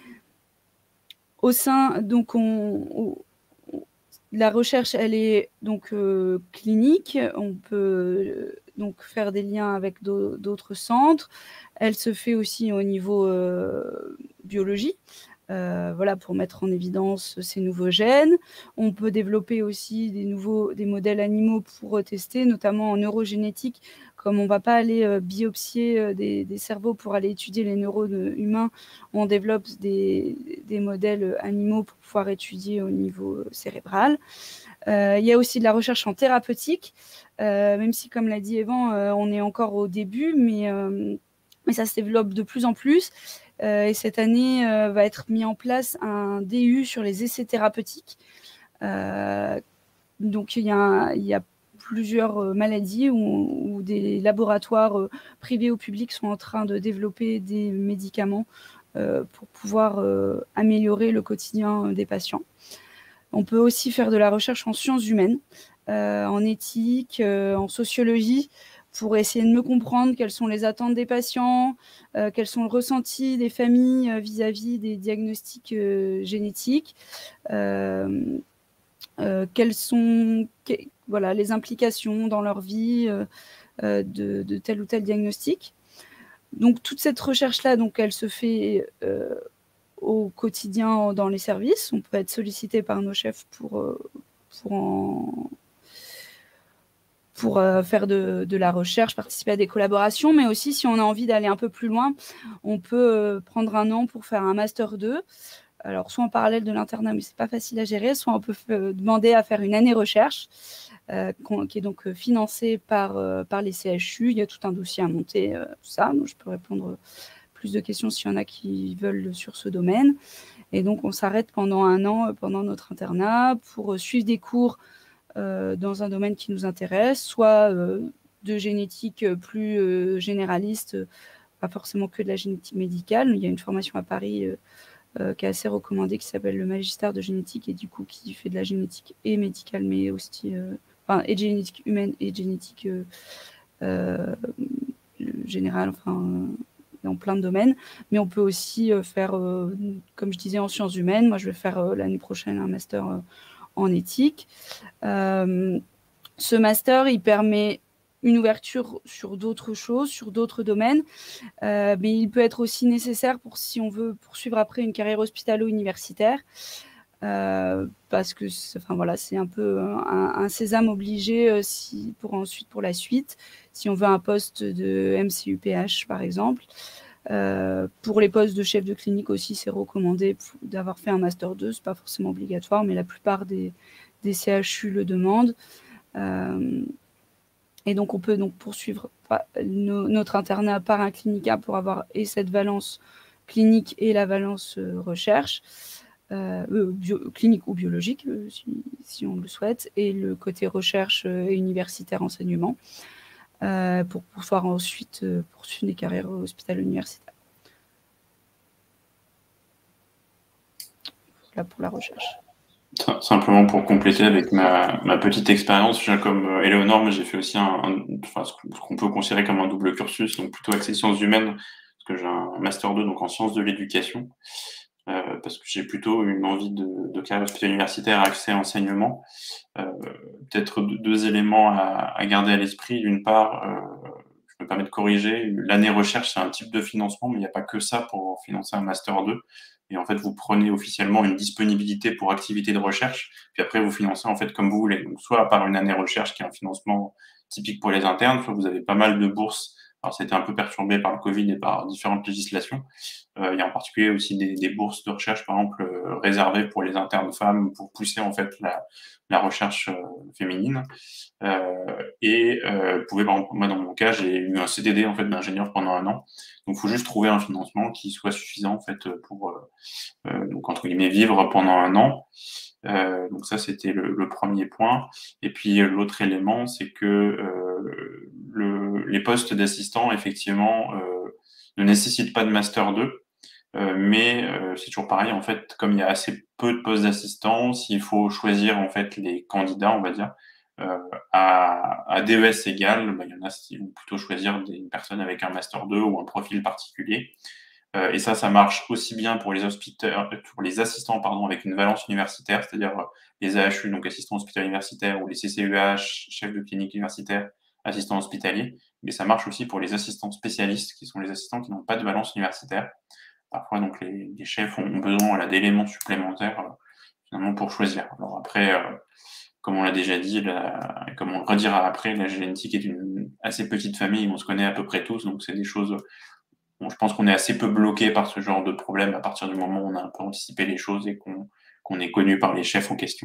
Au sein, donc, on... on la recherche, elle est donc euh, clinique. On peut euh, donc faire des liens avec d'autres centres. Elle se fait aussi au niveau euh, biologie, euh, voilà, pour mettre en évidence ces nouveaux gènes. On peut développer aussi des nouveaux des modèles animaux pour tester, notamment en neurogénétique. Comme on ne va pas aller euh, biopsier euh, des, des cerveaux pour aller étudier les neurones humains, on développe des, des modèles animaux pour pouvoir étudier au niveau cérébral. Euh, il y a aussi de la recherche en thérapeutique, euh, même si, comme l'a dit Evan, euh, on est encore au début, mais, euh, mais ça se développe de plus en plus. Euh, et cette année, euh, va être mis en place un D U sur les essais thérapeutiques. Euh, donc, il y a, il y a plusieurs maladies où, où des laboratoires euh, privés ou publics sont en train de développer des médicaments euh, pour pouvoir euh, améliorer le quotidien des patients. On peut aussi faire de la recherche en sciences humaines, euh, en éthique, euh, en sociologie, pour essayer de mieux comprendre quelles sont les attentes des patients, euh, quels sont le ressenti des familles vis-à-vis des diagnostics euh, génétiques, euh, euh, quelles sont que, voilà, les implications dans leur vie euh, euh, de, de tel ou tel diagnostic. Donc, toute cette recherche-là, donc, elle se fait euh, au quotidien dans les services. On peut être sollicité par nos chefs pour, euh, pour, en, pour euh, faire de, de la recherche, participer à des collaborations, mais aussi si on a envie d'aller un peu plus loin, on peut euh, prendre un an pour faire un master deux. Alors, soit en parallèle de l'internat, mais ce n'est pas facile à gérer, soit on peut euh, demander à faire une année recherche, euh, qui est donc financée par, euh, par les C H U. Il y a tout un dossier à monter, euh, tout ça. Donc, je peux répondre plus de questions s'il y en a qui veulent sur ce domaine. Et donc, on s'arrête pendant un an, pendant notre internat, pour suivre des cours euh, dans un domaine qui nous intéresse, soit euh, de génétique plus euh, généraliste, pas forcément que de la génétique médicale. Il y a une formation à Paris euh, euh, qui est assez recommandée, qui s'appelle le magistère de génétique, et du coup, qui fait de la génétique et médicale, mais aussi, euh, enfin, et de génétique humaine et de génétique euh, euh, générale, enfin... Euh, dans plein de domaines, mais on peut aussi euh, faire, euh, comme je disais, en sciences humaines. Moi, je vais faire euh, l'année prochaine un master euh, en éthique. Euh, ce master, il permet une ouverture sur d'autres choses, sur d'autres domaines, euh, mais il peut être aussi nécessaire pour si on veut poursuivre après une carrière hospitalo-universitaire, euh, parce que enfin, voilà, c'est un peu un, un sésame obligé euh, si, pour ensuite pour la suite, si on veut un poste de M C U P H par exemple. Euh, pour les postes de chef de clinique aussi, c'est recommandé d'avoir fait un master deux, c'est pas forcément obligatoire, mais la plupart des, des C H U le demandent. Euh, et donc on peut donc poursuivre no, notre internat par un clinica pour avoir et cette valence clinique et la valence euh, recherche. Euh, bio, clinique ou biologique, euh, si, si on le souhaite, et le côté recherche euh, et universitaire enseignement, euh, pour pouvoir ensuite euh, poursuivre des carrières hospitalo-universitaires. Là pour la recherche. Simplement pour compléter avec ma, ma petite expérience, comme Éléonore, j'ai fait aussi un, un, enfin, ce qu'on peut considérer comme un double cursus, donc plutôt axé sciences humaines parce que j'ai un master deux donc en sciences de l'éducation, euh, parce que j'ai plutôt une envie de, de carrière hospitalière universitaire accès à l'enseignement. Euh, Peut-être deux, deux éléments à, à garder à l'esprit. D'une part, euh, je me permets de corriger, l'année recherche, c'est un type de financement, mais il n'y a pas que ça pour financer un master deux. Et en fait, vous prenez officiellement une disponibilité pour activité de recherche, puis après, vous financez en fait comme vous voulez. Donc, soit par une année recherche qui est un financement typique pour les internes, soit vous avez pas mal de bourses. Alors, c'était un peu perturbé par le Covid et par différentes législations. Euh, il y a en particulier aussi des, des bourses de recherche, par exemple, euh, réservées pour les internes femmes pour pousser en fait la, la recherche euh, féminine. Euh, et euh, vous pouvez, par exemple, moi dans mon cas, j'ai eu un C D D en fait d'ingénieur pendant un an. Donc, il faut juste trouver un financement qui soit suffisant en fait pour euh, euh, donc entre guillemets vivre pendant un an. Euh, donc ça, c'était le, le premier point. Et puis l'autre élément, c'est que euh, le, les postes d'assistants, effectivement, euh, ne nécessitent pas de master deux. Euh, mais euh, c'est toujours pareil, en fait, comme il y a assez peu de postes d'assistants, s'il faut choisir en fait les candidats, on va dire, euh, à, à D E S égal, bah, il y en a qui vont plutôt choisir des personnes avec un master deux ou un profil particulier. Euh, et ça, ça marche aussi bien pour les, pour les assistants pardon, avec une valence universitaire, c'est-à-dire les A H U, donc assistants hospitaliers universitaires, ou les C C U H, chefs de clinique universitaire, assistants hospitaliers. Mais ça marche aussi pour les assistants spécialistes, qui sont les assistants qui n'ont pas de valence universitaire. Parfois, donc, les, les chefs ont besoin voilà, d'éléments supplémentaires euh, finalement pour choisir. Alors après, euh, comme on l'a déjà dit, la, comme on le redira après, la génétique est une assez petite famille, on se connaît à peu près tous, donc c'est des choses. Bon, je pense qu'on est assez peu bloqué par ce genre de problème à partir du moment où on a un peu anticipé les choses et qu'on qu'on est connu par les chefs en question.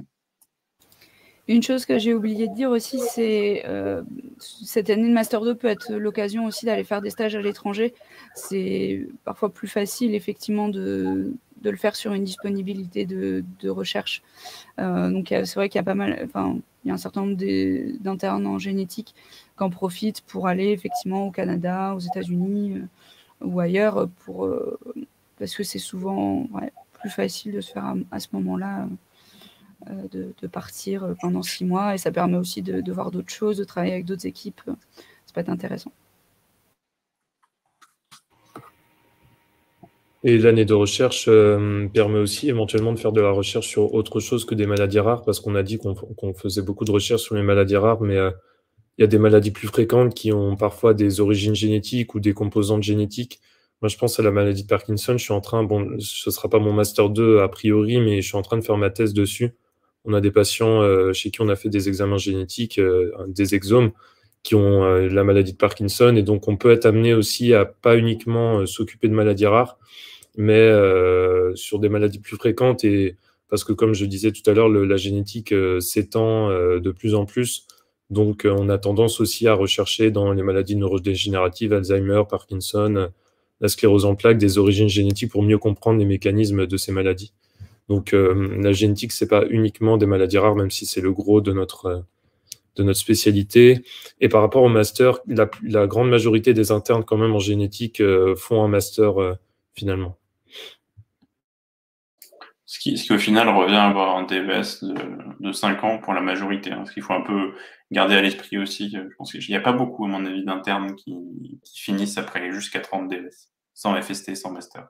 Une chose que j'ai oublié de dire aussi, c'est euh, cette année de Master deux peut être l'occasion aussi d'aller faire des stages à l'étranger. C'est parfois plus facile, effectivement, de, de le faire sur une disponibilité de, de recherche. Euh, donc, c'est vrai qu'il y a pas mal, enfin, il y a un certain nombre d'internes en génétique qui en profitent pour aller, effectivement, au Canada, aux États-Unis euh, ou ailleurs, pour, euh, parce que c'est souvent ouais, plus facile de se faire à, à ce moment-là. Euh, De, de partir pendant six mois et ça permet aussi de, de voir d'autres choses, de travailler avec d'autres équipes. Ça peut être intéressant. Et l'année de recherche euh, permet aussi éventuellement de faire de la recherche sur autre chose que des maladies rares, parce qu'on a dit qu'on qu'on faisait beaucoup de recherches sur les maladies rares, mais euh, il y a des maladies plus fréquentes qui ont parfois des origines génétiques ou des composantes génétiques. Moi, je pense à la maladie de Parkinson. Je suis en train, bon, ce ne sera pas mon master deux a priori, mais je suis en train de faire ma thèse dessus. On a des patients euh, chez qui on a fait des examens génétiques, euh, des exomes, qui ont euh, la maladie de Parkinson. Et donc, on peut être amené aussi à pas uniquement euh, s'occuper de maladies rares, mais euh, sur des maladies plus fréquentes. Et parce que, comme je disais tout à l'heure, le, la génétique euh, s'étend euh, de plus en plus. Donc, euh, on a tendance aussi à rechercher dans les maladies neurodégénératives, Alzheimer, Parkinson, euh, la sclérose en plaques, des origines génétiques pour mieux comprendre les mécanismes de ces maladies. Donc, euh, la génétique, c'est pas uniquement des maladies rares, même si c'est le gros de notre, euh, de notre spécialité. Et par rapport au master, la, la grande majorité des internes, quand même, en génétique, euh, font un master euh, finalement. Ce qui, ce qui, au final, revient à avoir un D E S de, de cinq ans pour la majorité. Hein, ce qu'il faut un peu garder à l'esprit aussi. Je pense qu'il n'y a pas beaucoup, à mon avis, d'internes qui, qui finissent après juste quatre ans de D E S, sans F S T, sans master.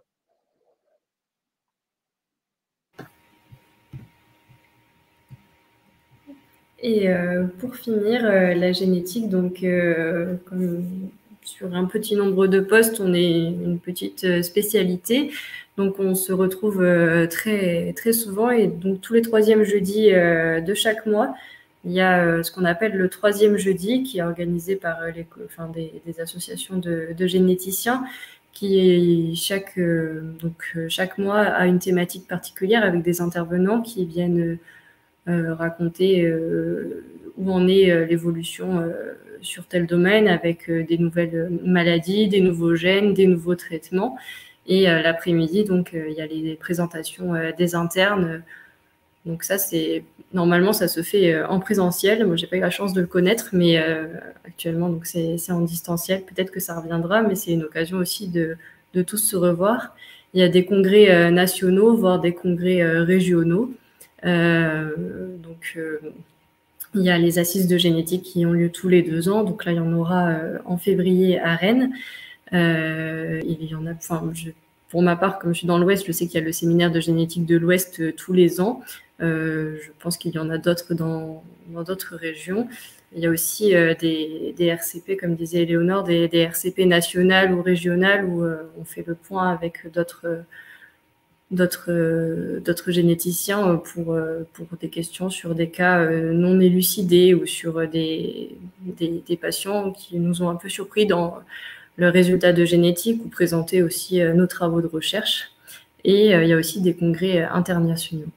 Et euh, pour finir, euh, la génétique, donc euh, comme sur un petit nombre de postes, on est une petite spécialité. Donc on se retrouve euh, très, très souvent et donc tous les troisièmes jeudis euh, de chaque mois, il y a euh, ce qu'on appelle le troisième jeudi qui est organisé par euh, les, enfin, des, des associations de, de généticiens qui chaque, euh, donc, chaque mois a une thématique particulière avec des intervenants qui viennent Euh, raconter euh, où en est euh, l'évolution euh, sur tel domaine avec euh, des nouvelles maladies, des nouveaux gènes, des nouveaux traitements. Et euh, l'après-midi, donc, euh, il y a les présentations euh, des internes. Donc ça, c'est normalement, ça se fait euh, en présentiel. Moi, j'ai pas eu la chance de le connaître, mais euh, actuellement, donc c'est en distanciel. Peut-être que ça reviendra, mais c'est une occasion aussi de, de tous se revoir. Il y a des congrès euh, nationaux, voire des congrès euh, régionaux. Euh, donc, euh, il y a les assises de génétique qui ont lieu tous les deux ans. Donc là, il y en aura euh, en février à Rennes. Euh, il y en a, enfin, je, pour ma part, comme je suis dans l'Ouest, je sais qu'il y a le séminaire de génétique de l'Ouest euh, tous les ans. Euh, je pense qu'il y en a d'autres dans d'autres régions. Il y a aussi euh, des, des R C P, comme disait Éléonore, des, des R C P nationales ou régionales où euh, on fait le point avec d'autres d'autres euh, d'autres généticiens pour, euh, pour des questions sur des cas euh, non élucidés ou sur des, des, des patients qui nous ont un peu surpris dans le résultat de génétique ou présenter aussi euh, nos travaux de recherche. Et euh, il y a aussi des congrès internationaux.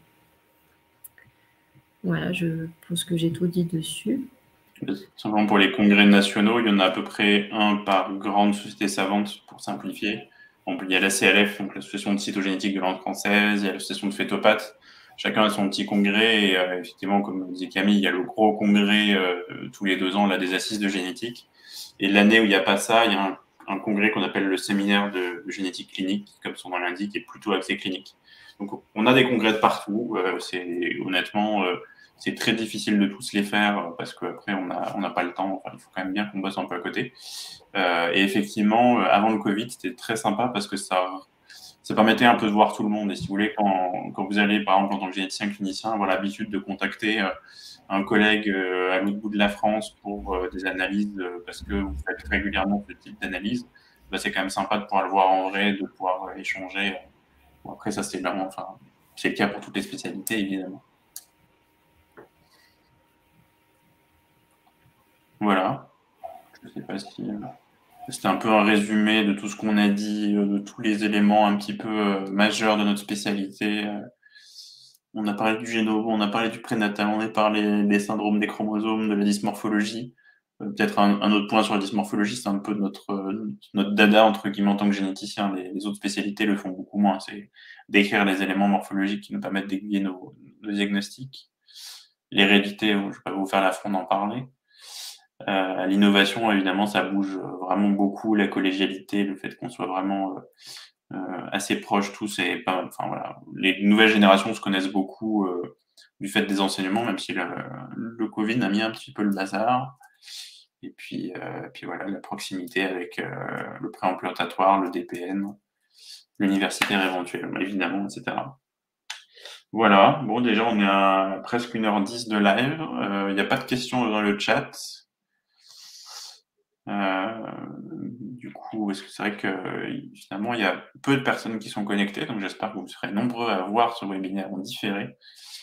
Voilà, je pense que j'ai tout dit dessus. Simplement pour les congrès nationaux, il y en a à peu près un par grande société savante, pour simplifier. Donc, il y a la C L F, donc l'association de cytogénétique de langue française, il y a l'association de phétopathes. Chacun a son petit congrès et euh, effectivement, comme disait Camille, il y a le gros congrès euh, tous les deux ans là, des assises de génétique. Et l'année où il n'y a pas ça, il y a un, un congrès qu'on appelle le séminaire de, de génétique clinique, qui, comme son nom l'indique, est plutôt axé clinique. Donc on a des congrès de partout. Euh, c'est honnêtement, euh, c'est très difficile de tous les faire parce qu'après on n'a on n'a pas le temps. Enfin, il faut quand même bien qu'on bosse un peu à côté. Euh, et effectivement, avant le Covid, c'était très sympa parce que ça ça permettait un peu de voir tout le monde. Et si vous voulez, quand, quand vous allez, par exemple, en tant que généticien clinicien, avoir l'habitude de contacter euh, un collègue euh, à l'autre bout de la France pour euh, des analyses, euh, parce que vous faites régulièrement ce type d'analyse, bah, c'est quand même sympa de pouvoir le voir en vrai, de pouvoir euh, échanger. Bon, après, ça, c'est vraiment, enfin, c'est le cas pour toutes les spécialités, évidemment. Voilà. Je ne sais pas si... Euh... C'était un peu un résumé de tout ce qu'on a dit, de tous les éléments un petit peu euh, majeurs de notre spécialité. On a parlé du génome, on a parlé du prénatal, on a parlé des syndromes des chromosomes, de la dysmorphologie. Euh, Peut-être un, un, autre point sur la dysmorphologie, c'est un peu notre, euh, notre dada, entre guillemets, en tant que généticien. Les, les autres spécialités le font beaucoup moins. C'est d'écrire les éléments morphologiques qui nous permettent d'aiguiller nos, nos diagnostics. L'hérédité, je ne vais pas vous faire l'affront d'en parler. Euh, l'innovation, évidemment, ça bouge vraiment beaucoup, la collégialité, le fait qu'on soit vraiment euh, euh, assez proches tous et pas, enfin voilà, les nouvelles générations se connaissent beaucoup euh, du fait des enseignements, même si le, le Covid a mis un petit peu le bazar. Et puis, euh, puis voilà, la proximité avec euh, le préimplantatoire, le D P N, l'universitaire éventuellement, évidemment, et cetera. Voilà, bon, déjà, on est à presque une heure dix de live. Il euh, n'y a pas de questions dans le chat. Euh, du coup, est-ce que c'est vrai que finalement il y a peu de personnes qui sont connectées, donc j'espère que vous serez nombreux à voir ce webinaire en différé. De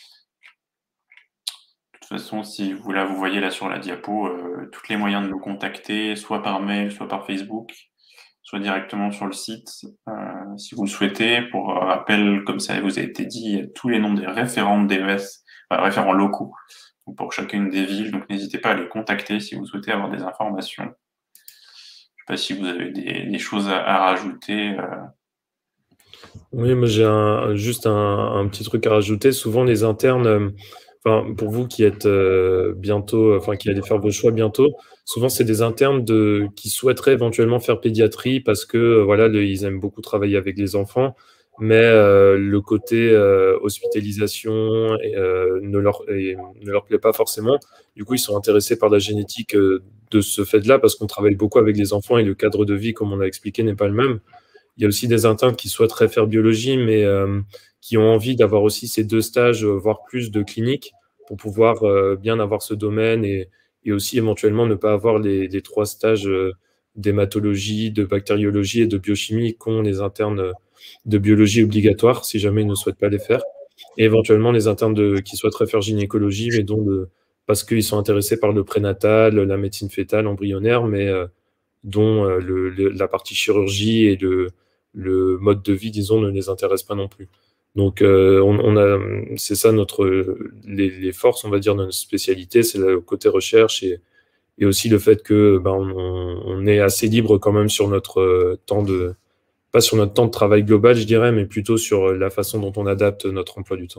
toute façon, si vous là vous voyez là sur la diapo euh, tous les moyens de nous contacter, soit par mail, soit par Facebook, soit directement sur le site, euh, si vous le souhaitez. Pour rappel, comme ça vous a été dit, il y a tous les noms des référents de D E S, enfin, référents locaux, donc pour chacune des villes, donc n'hésitez pas à les contacter si vous souhaitez avoir des informations. Je ne sais pas si vous avez des, des choses à, à rajouter. Euh... Oui, moi j'ai un, juste un, un petit truc à rajouter. Souvent les internes, euh, enfin pour vous qui êtes euh, bientôt, enfin qui allez faire vos choix bientôt, souvent c'est des internes de, qui souhaiteraient éventuellement faire pédiatrie parce que euh, voilà, le, ils aiment beaucoup travailler avec les enfants, mais euh, le côté euh, hospitalisation et, euh, ne, leur, et, ne leur plaît pas forcément. Du coup, ils sont intéressés par la génétique euh, de ce fait-là parce qu'on travaille beaucoup avec les enfants et le cadre de vie, comme on l'a expliqué, n'est pas le même. Il y a aussi des internes qui souhaiteraient faire biologie, mais euh, qui ont envie d'avoir aussi ces deux stages, voire plus de clinique, pour pouvoir euh, bien avoir ce domaine et, et aussi éventuellement ne pas avoir les, les trois stages euh, d'hématologie, de bactériologie et de biochimie qu'ont les internes de biologie obligatoires, si jamais ils ne souhaitent pas les faire. Et éventuellement les internes de, qui souhaiteraient faire gynécologie, mais dont le, parce qu'ils sont intéressés par le prénatal, la médecine fœtale, embryonnaire, mais euh, dont euh, le, le, la partie chirurgie et le, le mode de vie, disons, ne les intéresse pas non plus. Donc, euh, on, on a, c'est ça notre, les, les forces, on va dire, de notre spécialité, c'est le côté recherche et, et aussi le fait que ben, on, on est assez libre quand même sur notre temps de, pas sur notre temps de travail global, je dirais, mais plutôt sur la façon dont on adapte notre emploi du temps.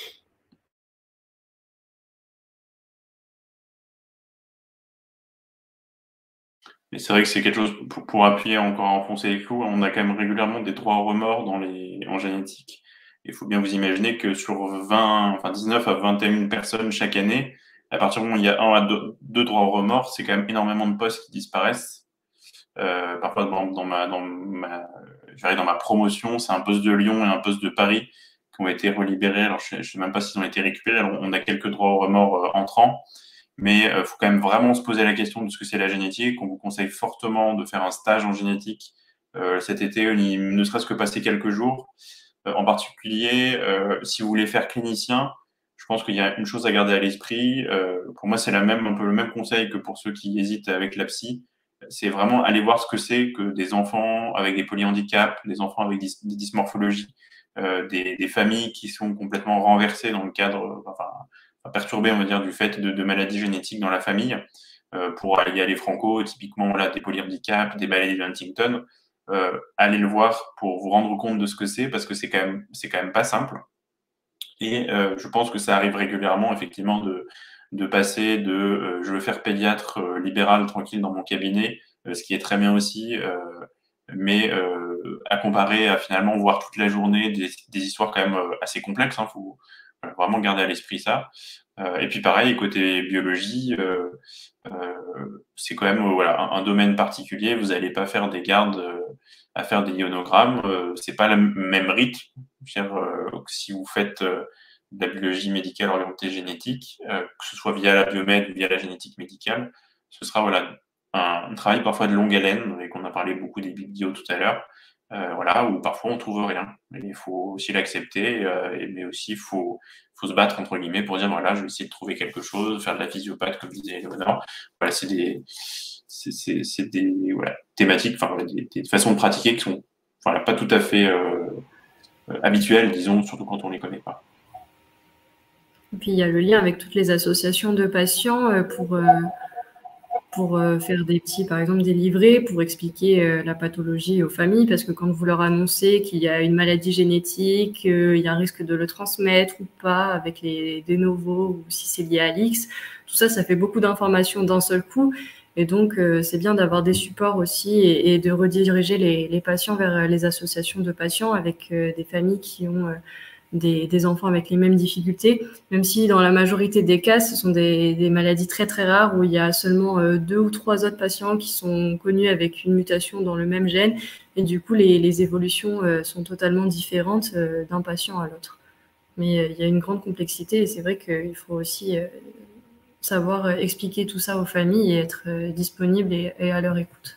Et c'est vrai que c'est quelque chose, pour, pour appuyer encore à enfoncer les clous, on a quand même régulièrement des droits au remords dans les, en génétique. Il faut bien vous imaginer que sur vingt, enfin dix-neuf à vingt et une personnes chaque année, à partir du moment où il y a un à deux, deux droits au remords, c'est quand même énormément de postes qui disparaissent. Euh, parfois, dans, dans, ma, dans, ma, dans ma promotion, c'est un poste de Lyon et un poste de Paris qui ont été relibérés. Alors, je ne sais même pas s'ils ont été récupérés. Alors, on a quelques droits au remords euh, entrants. Mais il euh, faut quand même vraiment se poser la question de ce que c'est la génétique. On vous conseille fortement de faire un stage en génétique euh, cet été, ne serait-ce que passer quelques jours. Euh, en particulier, euh, si vous voulez faire clinicien, je pense qu'il y a une chose à garder à l'esprit. Euh, pour moi, c'est la même, un peu le même conseil que pour ceux qui hésitent avec la psy. C'est vraiment aller voir ce que c'est que des enfants avec des polyhandicaps, des enfants avec des, des dysmorphologies, euh, des, des familles qui sont complètement renversées dans le cadre, enfin, perturbées, on va dire, du fait de, de maladies génétiques dans la famille. Euh, pour y aller franco, typiquement là, des polyhandicaps, des maladies de Huntington, euh, allez le voir pour vous rendre compte de ce que c'est, parce que c'est quand même, c'est quand même pas simple. Et euh, je pense que ça arrive régulièrement, effectivement, de, de passer de euh, je veux faire pédiatre euh, libéral tranquille dans mon cabinet, euh, ce qui est très bien aussi, euh, mais euh, à comparer à finalement voir toute la journée des, des histoires quand même euh, assez complexes. Il hein, faut euh, vraiment garder à l'esprit ça. Euh, et puis pareil, côté biologie, euh, euh, c'est quand même euh, voilà, un, un domaine particulier. Vous n'allez pas faire des gardes euh, à faire des ionogrammes. Euh, c'est pas le même rythme. Dire, euh, si vous faites euh, de la biologie médicale orientée génétique, euh, que ce soit via la biomède ou via la génétique médicale, ce sera voilà, un, un travail parfois de longue haleine, et qu'on a parlé beaucoup des bio tout à l'heure, euh, voilà, où parfois on trouve rien. Et il faut aussi l'accepter, euh, mais aussi il faut, faut se battre entre guillemets pour dire voilà, je vais essayer de trouver quelque chose, faire de la physiopathe, comme disait Éléonore. Voilà, c'est des, c'est, c'est, c'est des voilà, thématiques, enfin, des, des façons de pratiquer qui sont voilà, pas tout à fait euh, habituelles, disons, surtout quand on les connaît pas. Et puis il y a le lien avec toutes les associations de patients pour, euh, pour euh, faire des petits, par exemple, des livrets pour expliquer euh, la pathologie aux familles, parce que quand vous leur annoncez qu'il y a une maladie génétique, euh, il y a un risque de le transmettre ou pas avec les de novo, ou si c'est lié à l'X, tout ça, ça fait beaucoup d'informations d'un seul coup. Et donc, euh, c'est bien d'avoir des supports aussi et, et de rediriger les, les patients vers les associations de patients avec euh, des familles qui ont euh, des, des enfants avec les mêmes difficultés, même si dans la majorité des cas, ce sont des, des maladies très très rares où il y a seulement euh, deux ou trois autres patients qui sont connus avec une mutation dans le même gène. Et du coup, les, les évolutions euh, sont totalement différentes euh, d'un patient à l'autre. Mais euh, il y a une grande complexité et c'est vrai qu'il faut aussi euh, savoir euh, expliquer tout ça aux familles et être euh, disponible et, et à leur écoute.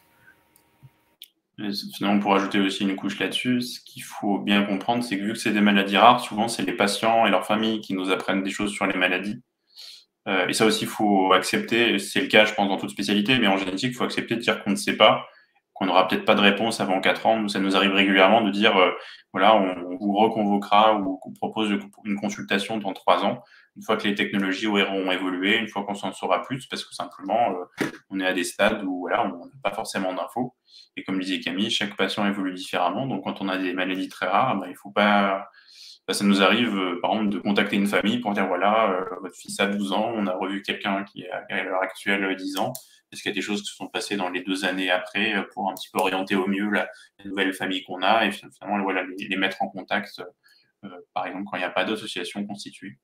Finalement, pour ajouter aussi une couche là-dessus, ce qu'il faut bien comprendre, c'est que vu que c'est des maladies rares, souvent c'est les patients et leurs familles qui nous apprennent des choses sur les maladies. Euh, et ça aussi, il faut accepter, c'est le cas, je pense, dans toute spécialité, mais en génétique, il faut accepter de dire qu'on ne sait pas, qu'on n'aura peut-être pas de réponse avant quatre ans. Nous, ça nous arrive régulièrement de dire, euh, voilà, on, on vous reconvoquera ou qu'on propose une consultation dans trois ans, une fois que les technologies auront évolué, une fois qu'on s'en saura plus, parce que simplement, euh, on est à des stades où voilà, on n'a pas forcément d'infos. Et comme disait Camille, chaque patient évolue différemment. Donc, quand on a des maladies très rares, ben, il faut pas... Ben, ça nous arrive, euh, par exemple, de contacter une famille pour dire, voilà, euh, votre fils a douze ans, on a revu quelqu'un qui a à l'heure actuelle dix ans. Est-ce qu'il y a des choses qui se sont passées dans les deux années après pour un petit peu orienter au mieux la, la nouvelle famille qu'on a et finalement voilà, les, les mettre en contact, euh, par exemple, quand il n'y a pas d'association constituée.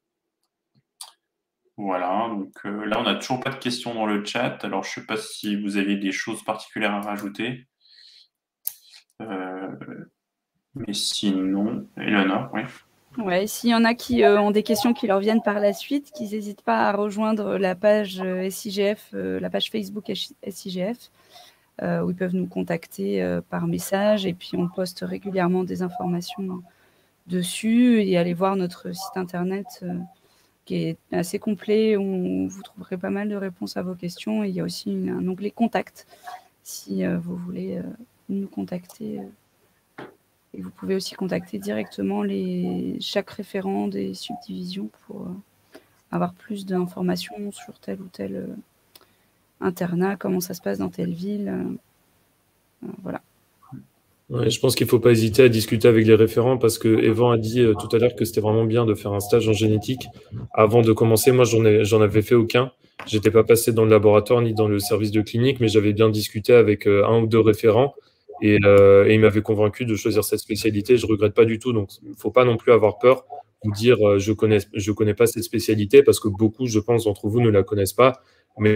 Voilà, donc euh, là, on n'a toujours pas de questions dans le chat. Alors, je ne sais pas si vous avez des choses particulières à rajouter. Euh, mais sinon, Éléonore, oui. Ouais, s'il y en a qui euh, ont des questions qui leur viennent par la suite, qu'ils n'hésitent pas à rejoindre la page euh, S I G F, euh, la page Facebook S I G F, euh, où ils peuvent nous contacter euh, par message. Et puis, on poste régulièrement des informations dessus et aller voir notre site internet euh, qui est assez complet, où vous trouverez pas mal de réponses à vos questions. Et il y a aussi une, un onglet Contact, si euh, vous voulez euh, nous contacter. Euh, et vous pouvez aussi contacter directement les, chaque référent des subdivisions pour euh, avoir plus d'informations sur tel ou tel euh, internat, comment ça se passe dans telle ville. Euh, euh, voilà. Ouais, je pense qu'il ne faut pas hésiter à discuter avec les référents parce que Evan a dit euh, tout à l'heure que c'était vraiment bien de faire un stage en génétique. Avant de commencer, moi, j'en ai, j'en avais fait aucun. Je n'étais pas passé dans le laboratoire ni dans le service de clinique, mais j'avais bien discuté avec euh, un ou deux référents et, euh, et ils m'avaient convaincu de choisir cette spécialité. Je ne regrette pas du tout. Donc, il ne faut pas non plus avoir peur ou dire euh, je connais, je connais pas cette spécialité parce que beaucoup, je pense, d'entre vous ne la connaissent pas. Mais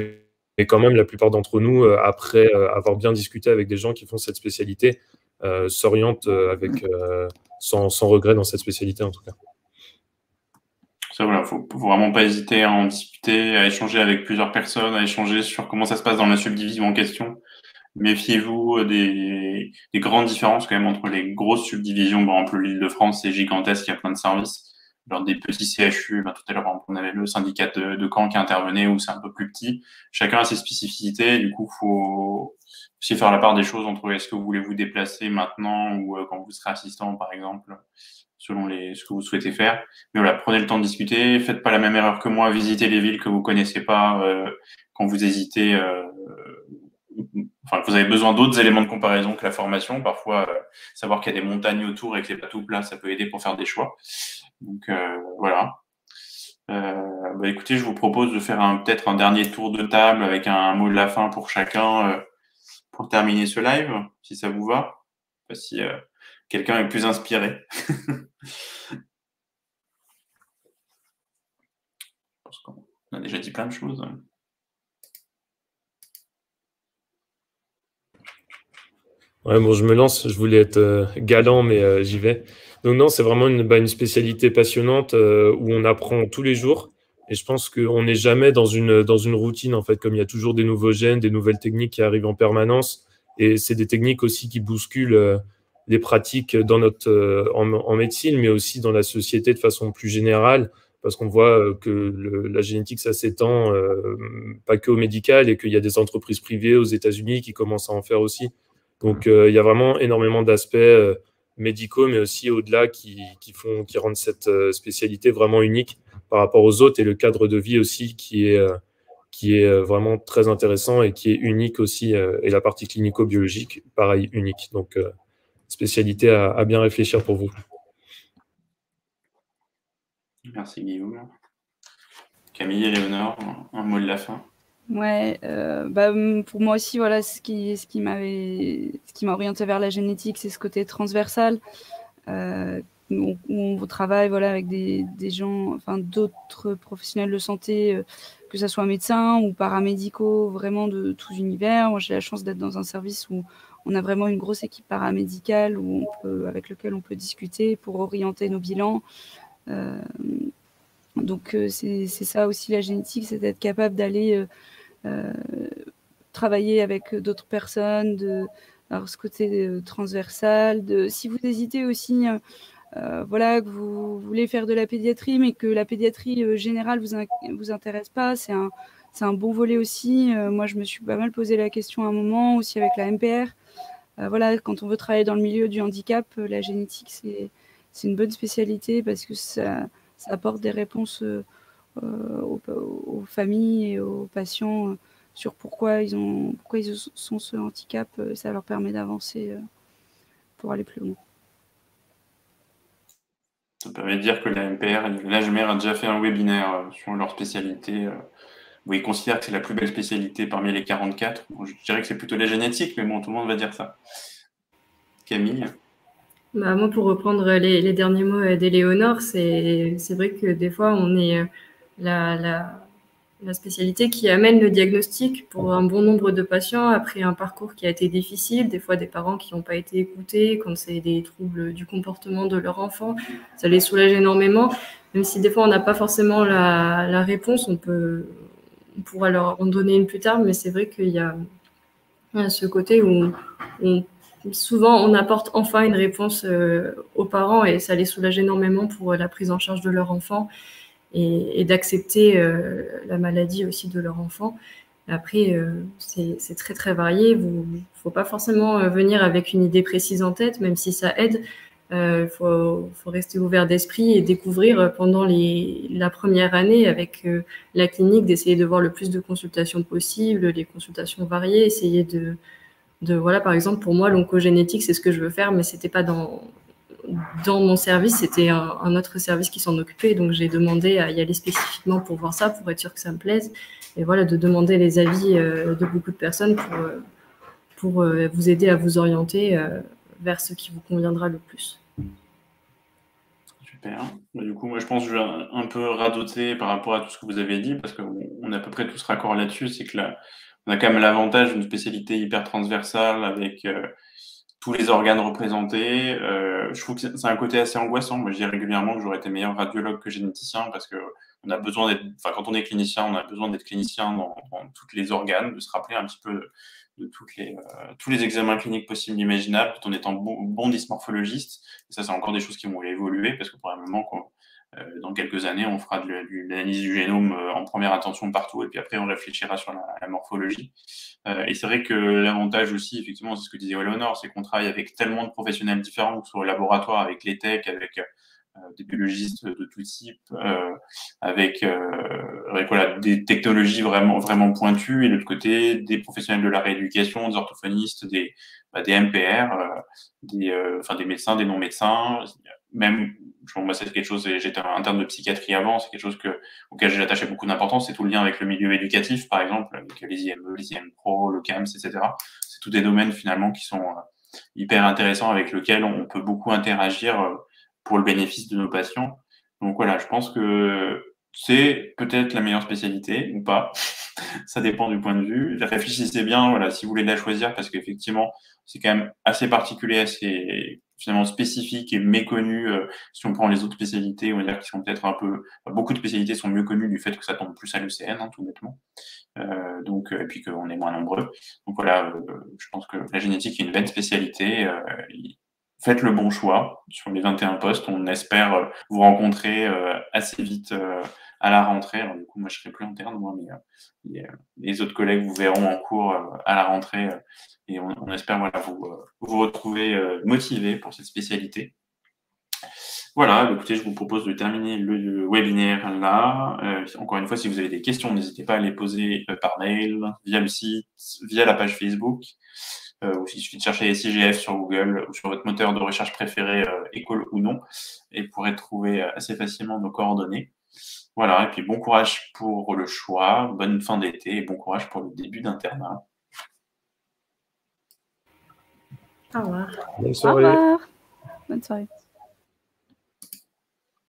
mais quand même, la plupart d'entre nous, euh, après euh, avoir bien discuté avec des gens qui font cette spécialité, euh, s'orientent euh, avec, euh, sans, sans regret dans cette spécialité, en tout cas. Ça, voilà, faut, faut vraiment pas hésiter à en discuter, à échanger avec plusieurs personnes, à échanger sur comment ça se passe dans la subdivision en question. Méfiez-vous des, des grandes différences quand même entre les grosses subdivisions. Par exemple, l'Île-de-France, c'est gigantesque, il y a plein de services. Genre des petits C H U, ben, tout à l'heure, on avait le syndicat de, de Caen qui intervenait où c'est un peu plus petit. Chacun a ses spécificités. Du coup, faut aussi faire la part des choses entre est-ce que vous voulez vous déplacer maintenant ou euh, quand vous serez assistant, par exemple, selon les, ce que vous souhaitez faire. Mais voilà, prenez le temps de discuter. Faites pas la même erreur que moi. Visitez les villes que vous connaissez pas euh, quand vous hésitez. Euh, Enfin, vous avez besoin d'autres éléments de comparaison que la formation. Parfois, euh, savoir qu'il y a des montagnes autour et que c'est pas tout plat, ça peut aider pour faire des choix. Donc euh, voilà. Euh, bah, écoutez, je vous propose de faire un, peut-être un dernier tour de table avec un, un mot de la fin pour chacun euh, pour terminer ce live, si ça vous va. Enfin, si euh, quelqu'un est plus inspiré. Parce qu'on a déjà dit plein de choses. Ouais, bon, je me lance, je voulais être euh, galant, mais euh, j'y vais. Donc non, c'est vraiment une, bah, une spécialité passionnante euh, où on apprend tous les jours. Et je pense qu'on n'est jamais dans une, dans une routine, en fait, comme il y a toujours des nouveaux gènes, des nouvelles techniques qui arrivent en permanence. Et c'est des techniques aussi qui bousculent euh, les pratiques dans notre, euh, en, en médecine, mais aussi dans la société de façon plus générale, parce qu'on voit euh, que le, la génétique, ça s'étend euh, pas que au médical et qu'il y a des entreprises privées aux États-Unis qui commencent à en faire aussi. Donc, euh, il y a vraiment énormément d'aspects euh, médicaux, mais aussi au-delà qui, qui, font, qui rendent cette euh, spécialité vraiment unique par rapport aux autres et le cadre de vie aussi qui est, euh, qui est euh, vraiment très intéressant et qui est unique aussi. Euh, et la partie clinico-biologique, pareil, unique. Donc, euh, spécialité à, à bien réfléchir pour vous. Merci Guillaume. Camille et Léonore, un mot de la fin. Ouais, euh, bah, pour moi aussi, voilà, ce qui, ce qui m'avait, ce qui m'a orienté vers la génétique, c'est ce côté transversal. Euh, où on, on travaille, voilà, avec des, des gens, enfin, d'autres professionnels de santé, euh, que ce soit médecins ou paramédicaux, vraiment de tous univers. Moi, j'ai la chance d'être dans un service où on a vraiment une grosse équipe paramédicale où on peut, avec lequel on peut discuter pour orienter nos bilans. Euh, donc, euh, c'est, c'est ça aussi la génétique, c'est d'être capable d'aller euh, Euh, travailler avec d'autres personnes, de, alors ce côté euh, transversal. De, si vous hésitez aussi, euh, euh, voilà, que vous voulez faire de la pédiatrie, mais que la pédiatrie euh, générale vous, in vous intéresse pas, c'est un, c'est un bon volet aussi. Euh, moi, je me suis pas mal posé la question à un moment, aussi avec la M P R. Euh, voilà, quand on veut travailler dans le milieu du handicap, euh, la génétique, c'est, c'est une bonne spécialité parce que ça, ça apporte des réponses euh, Euh, aux, aux familles et aux patients euh, sur pourquoi ils, ont, pourquoi ils sont ce handicap. Euh, ça leur permet d'avancer euh, pour aller plus loin. Ça permet de dire que la M P R, l'A G M E R a déjà fait un webinaire euh, sur leur spécialité, euh, où ils considèrent que c'est la plus belle spécialité parmi les quarante-quatre. Bon, je dirais que c'est plutôt la génétique, mais bon, tout le monde va dire ça. Camille? Bah, moi, pour reprendre les, les derniers mots d'Éléonore, c'est, c'est vrai que des fois, on est la, la, la spécialité qui amène le diagnostic pour un bon nombre de patients après un parcours qui a été difficile, des fois des parents qui n'ont pas été écoutés, quand c'est des troubles du comportement de leur enfant, ça les soulage énormément, même si des fois on n'a pas forcément la, la réponse, on, peut, on pourra leur en donner une plus tard, mais c'est vrai qu'il y a, il y a ce côté où on souvent, on apporte enfin une réponse euh, aux parents et ça les soulage énormément pour la prise en charge de leur enfant et, et d'accepter euh, la maladie aussi de leur enfant. Après, euh, c'est, c'est très, très varié. Il ne faut pas forcément venir avec une idée précise en tête, même si ça aide. Il euh, faut, faut rester ouvert d'esprit et découvrir pendant les, la première année avec euh, la clinique, d'essayer de voir le plus de consultations possible, les consultations variées, essayer de... De, voilà, par exemple, pour moi, l'oncogénétique, c'est ce que je veux faire, mais c'était pas dans, dans mon service, c'était un, un autre service qui s'en occupait. Donc, j'ai demandé à y aller spécifiquement pour voir ça, pour être sûr que ça me plaise. Et voilà, de demander les avis euh, de beaucoup de personnes pour, euh, pour euh, vous aider à vous orienter euh, vers ce qui vous conviendra le plus. Super. Bah, du coup, moi, je pense que je vais un, un peu radoter par rapport à tout ce que vous avez dit, parce qu'on on est à peu près tous raccord là-dessus. C'est que là, on a quand même l'avantage d'une spécialité hyper transversale avec euh, tous les organes représentés. Euh, je trouve que c'est un côté assez angoissant. Moi, je dis régulièrement que j'aurais été meilleur radiologue que généticien, parce que on a besoin d'être, enfin, quand on est clinicien, on a besoin d'être clinicien dans, dans tous les organes, de se rappeler un petit peu de, de toutes les, euh, tous les examens cliniques possibles et imaginables, tout en étant bon, bon dysmorphologiste. Et ça, c'est encore des choses qui vont évoluer, parce que probablement, euh, dans quelques années, on fera de, de l'analyse du génome euh, en première intention partout, et puis après, on réfléchira sur la, la morphologie. Euh, et c'est vrai que l'avantage aussi, effectivement, c'est ce que disait Eleonore, c'est qu'on travaille avec tellement de professionnels différents, que ce soit au laboratoire, avec les techs, avec euh, des biologistes de tout type, euh, avec, euh, avec voilà, des technologies vraiment, vraiment pointues, et de l'autre côté, des professionnels de la rééducation, des orthophonistes, des, bah, des M P R, euh, des, euh, enfin, des médecins, des non-médecins, même, moi, c'est quelque chose, j'étais interne de psychiatrie avant, c'est quelque chose que, auquel j'ai attaché beaucoup d'importance, c'est tout le lien avec le milieu éducatif, par exemple, avec les I M E, les I M Pro, le C A M S, et cetera. C'est tous des domaines, finalement, qui sont euh, hyper intéressants, avec lesquels on peut beaucoup interagir euh, pour le bénéfice de nos patients. Donc voilà, je pense que c'est peut-être la meilleure spécialité ou pas. Ça dépend du point de vue. Réfléchissez bien, voilà, si vous voulez la choisir, parce qu'effectivement, c'est quand même assez particulier, assez finalement spécifique et méconnu. Euh, si on prend les autres spécialités, on va dire qu'ils sont peut-être un peu, enfin, beaucoup de spécialités sont mieux connues du fait que ça tombe plus à l'U C N, hein, tout bêtement. Euh, donc, et puis qu'on est moins nombreux. Donc voilà, euh, je pense que la génétique est une belle spécialité. Euh, faites le bon choix sur les vingt et un postes. On espère vous rencontrer euh, assez vite euh, à la rentrée. Alors du coup, moi, je serai plus interne, moi, mais euh, les, les autres collègues vous verront en cours euh, à la rentrée. Euh, et on, on espère voilà, vous, euh, vous retrouver euh, motivés pour cette spécialité. Voilà, écoutez, je vous propose de terminer le webinaire là. Euh, encore une fois, si vous avez des questions, n'hésitez pas à les poser euh, par mail, via le site, via la page Facebook. Euh, ou il suffit de chercher S I G F sur Google ou sur votre moteur de recherche préféré, euh, école ou non, et vous pourrez trouver assez facilement nos coordonnées. Voilà, et puis bon courage pour le choix, bonne fin d'été et bon courage pour le début d'internat. Au revoir. Bonne soirée. Au revoir. Bonne soirée.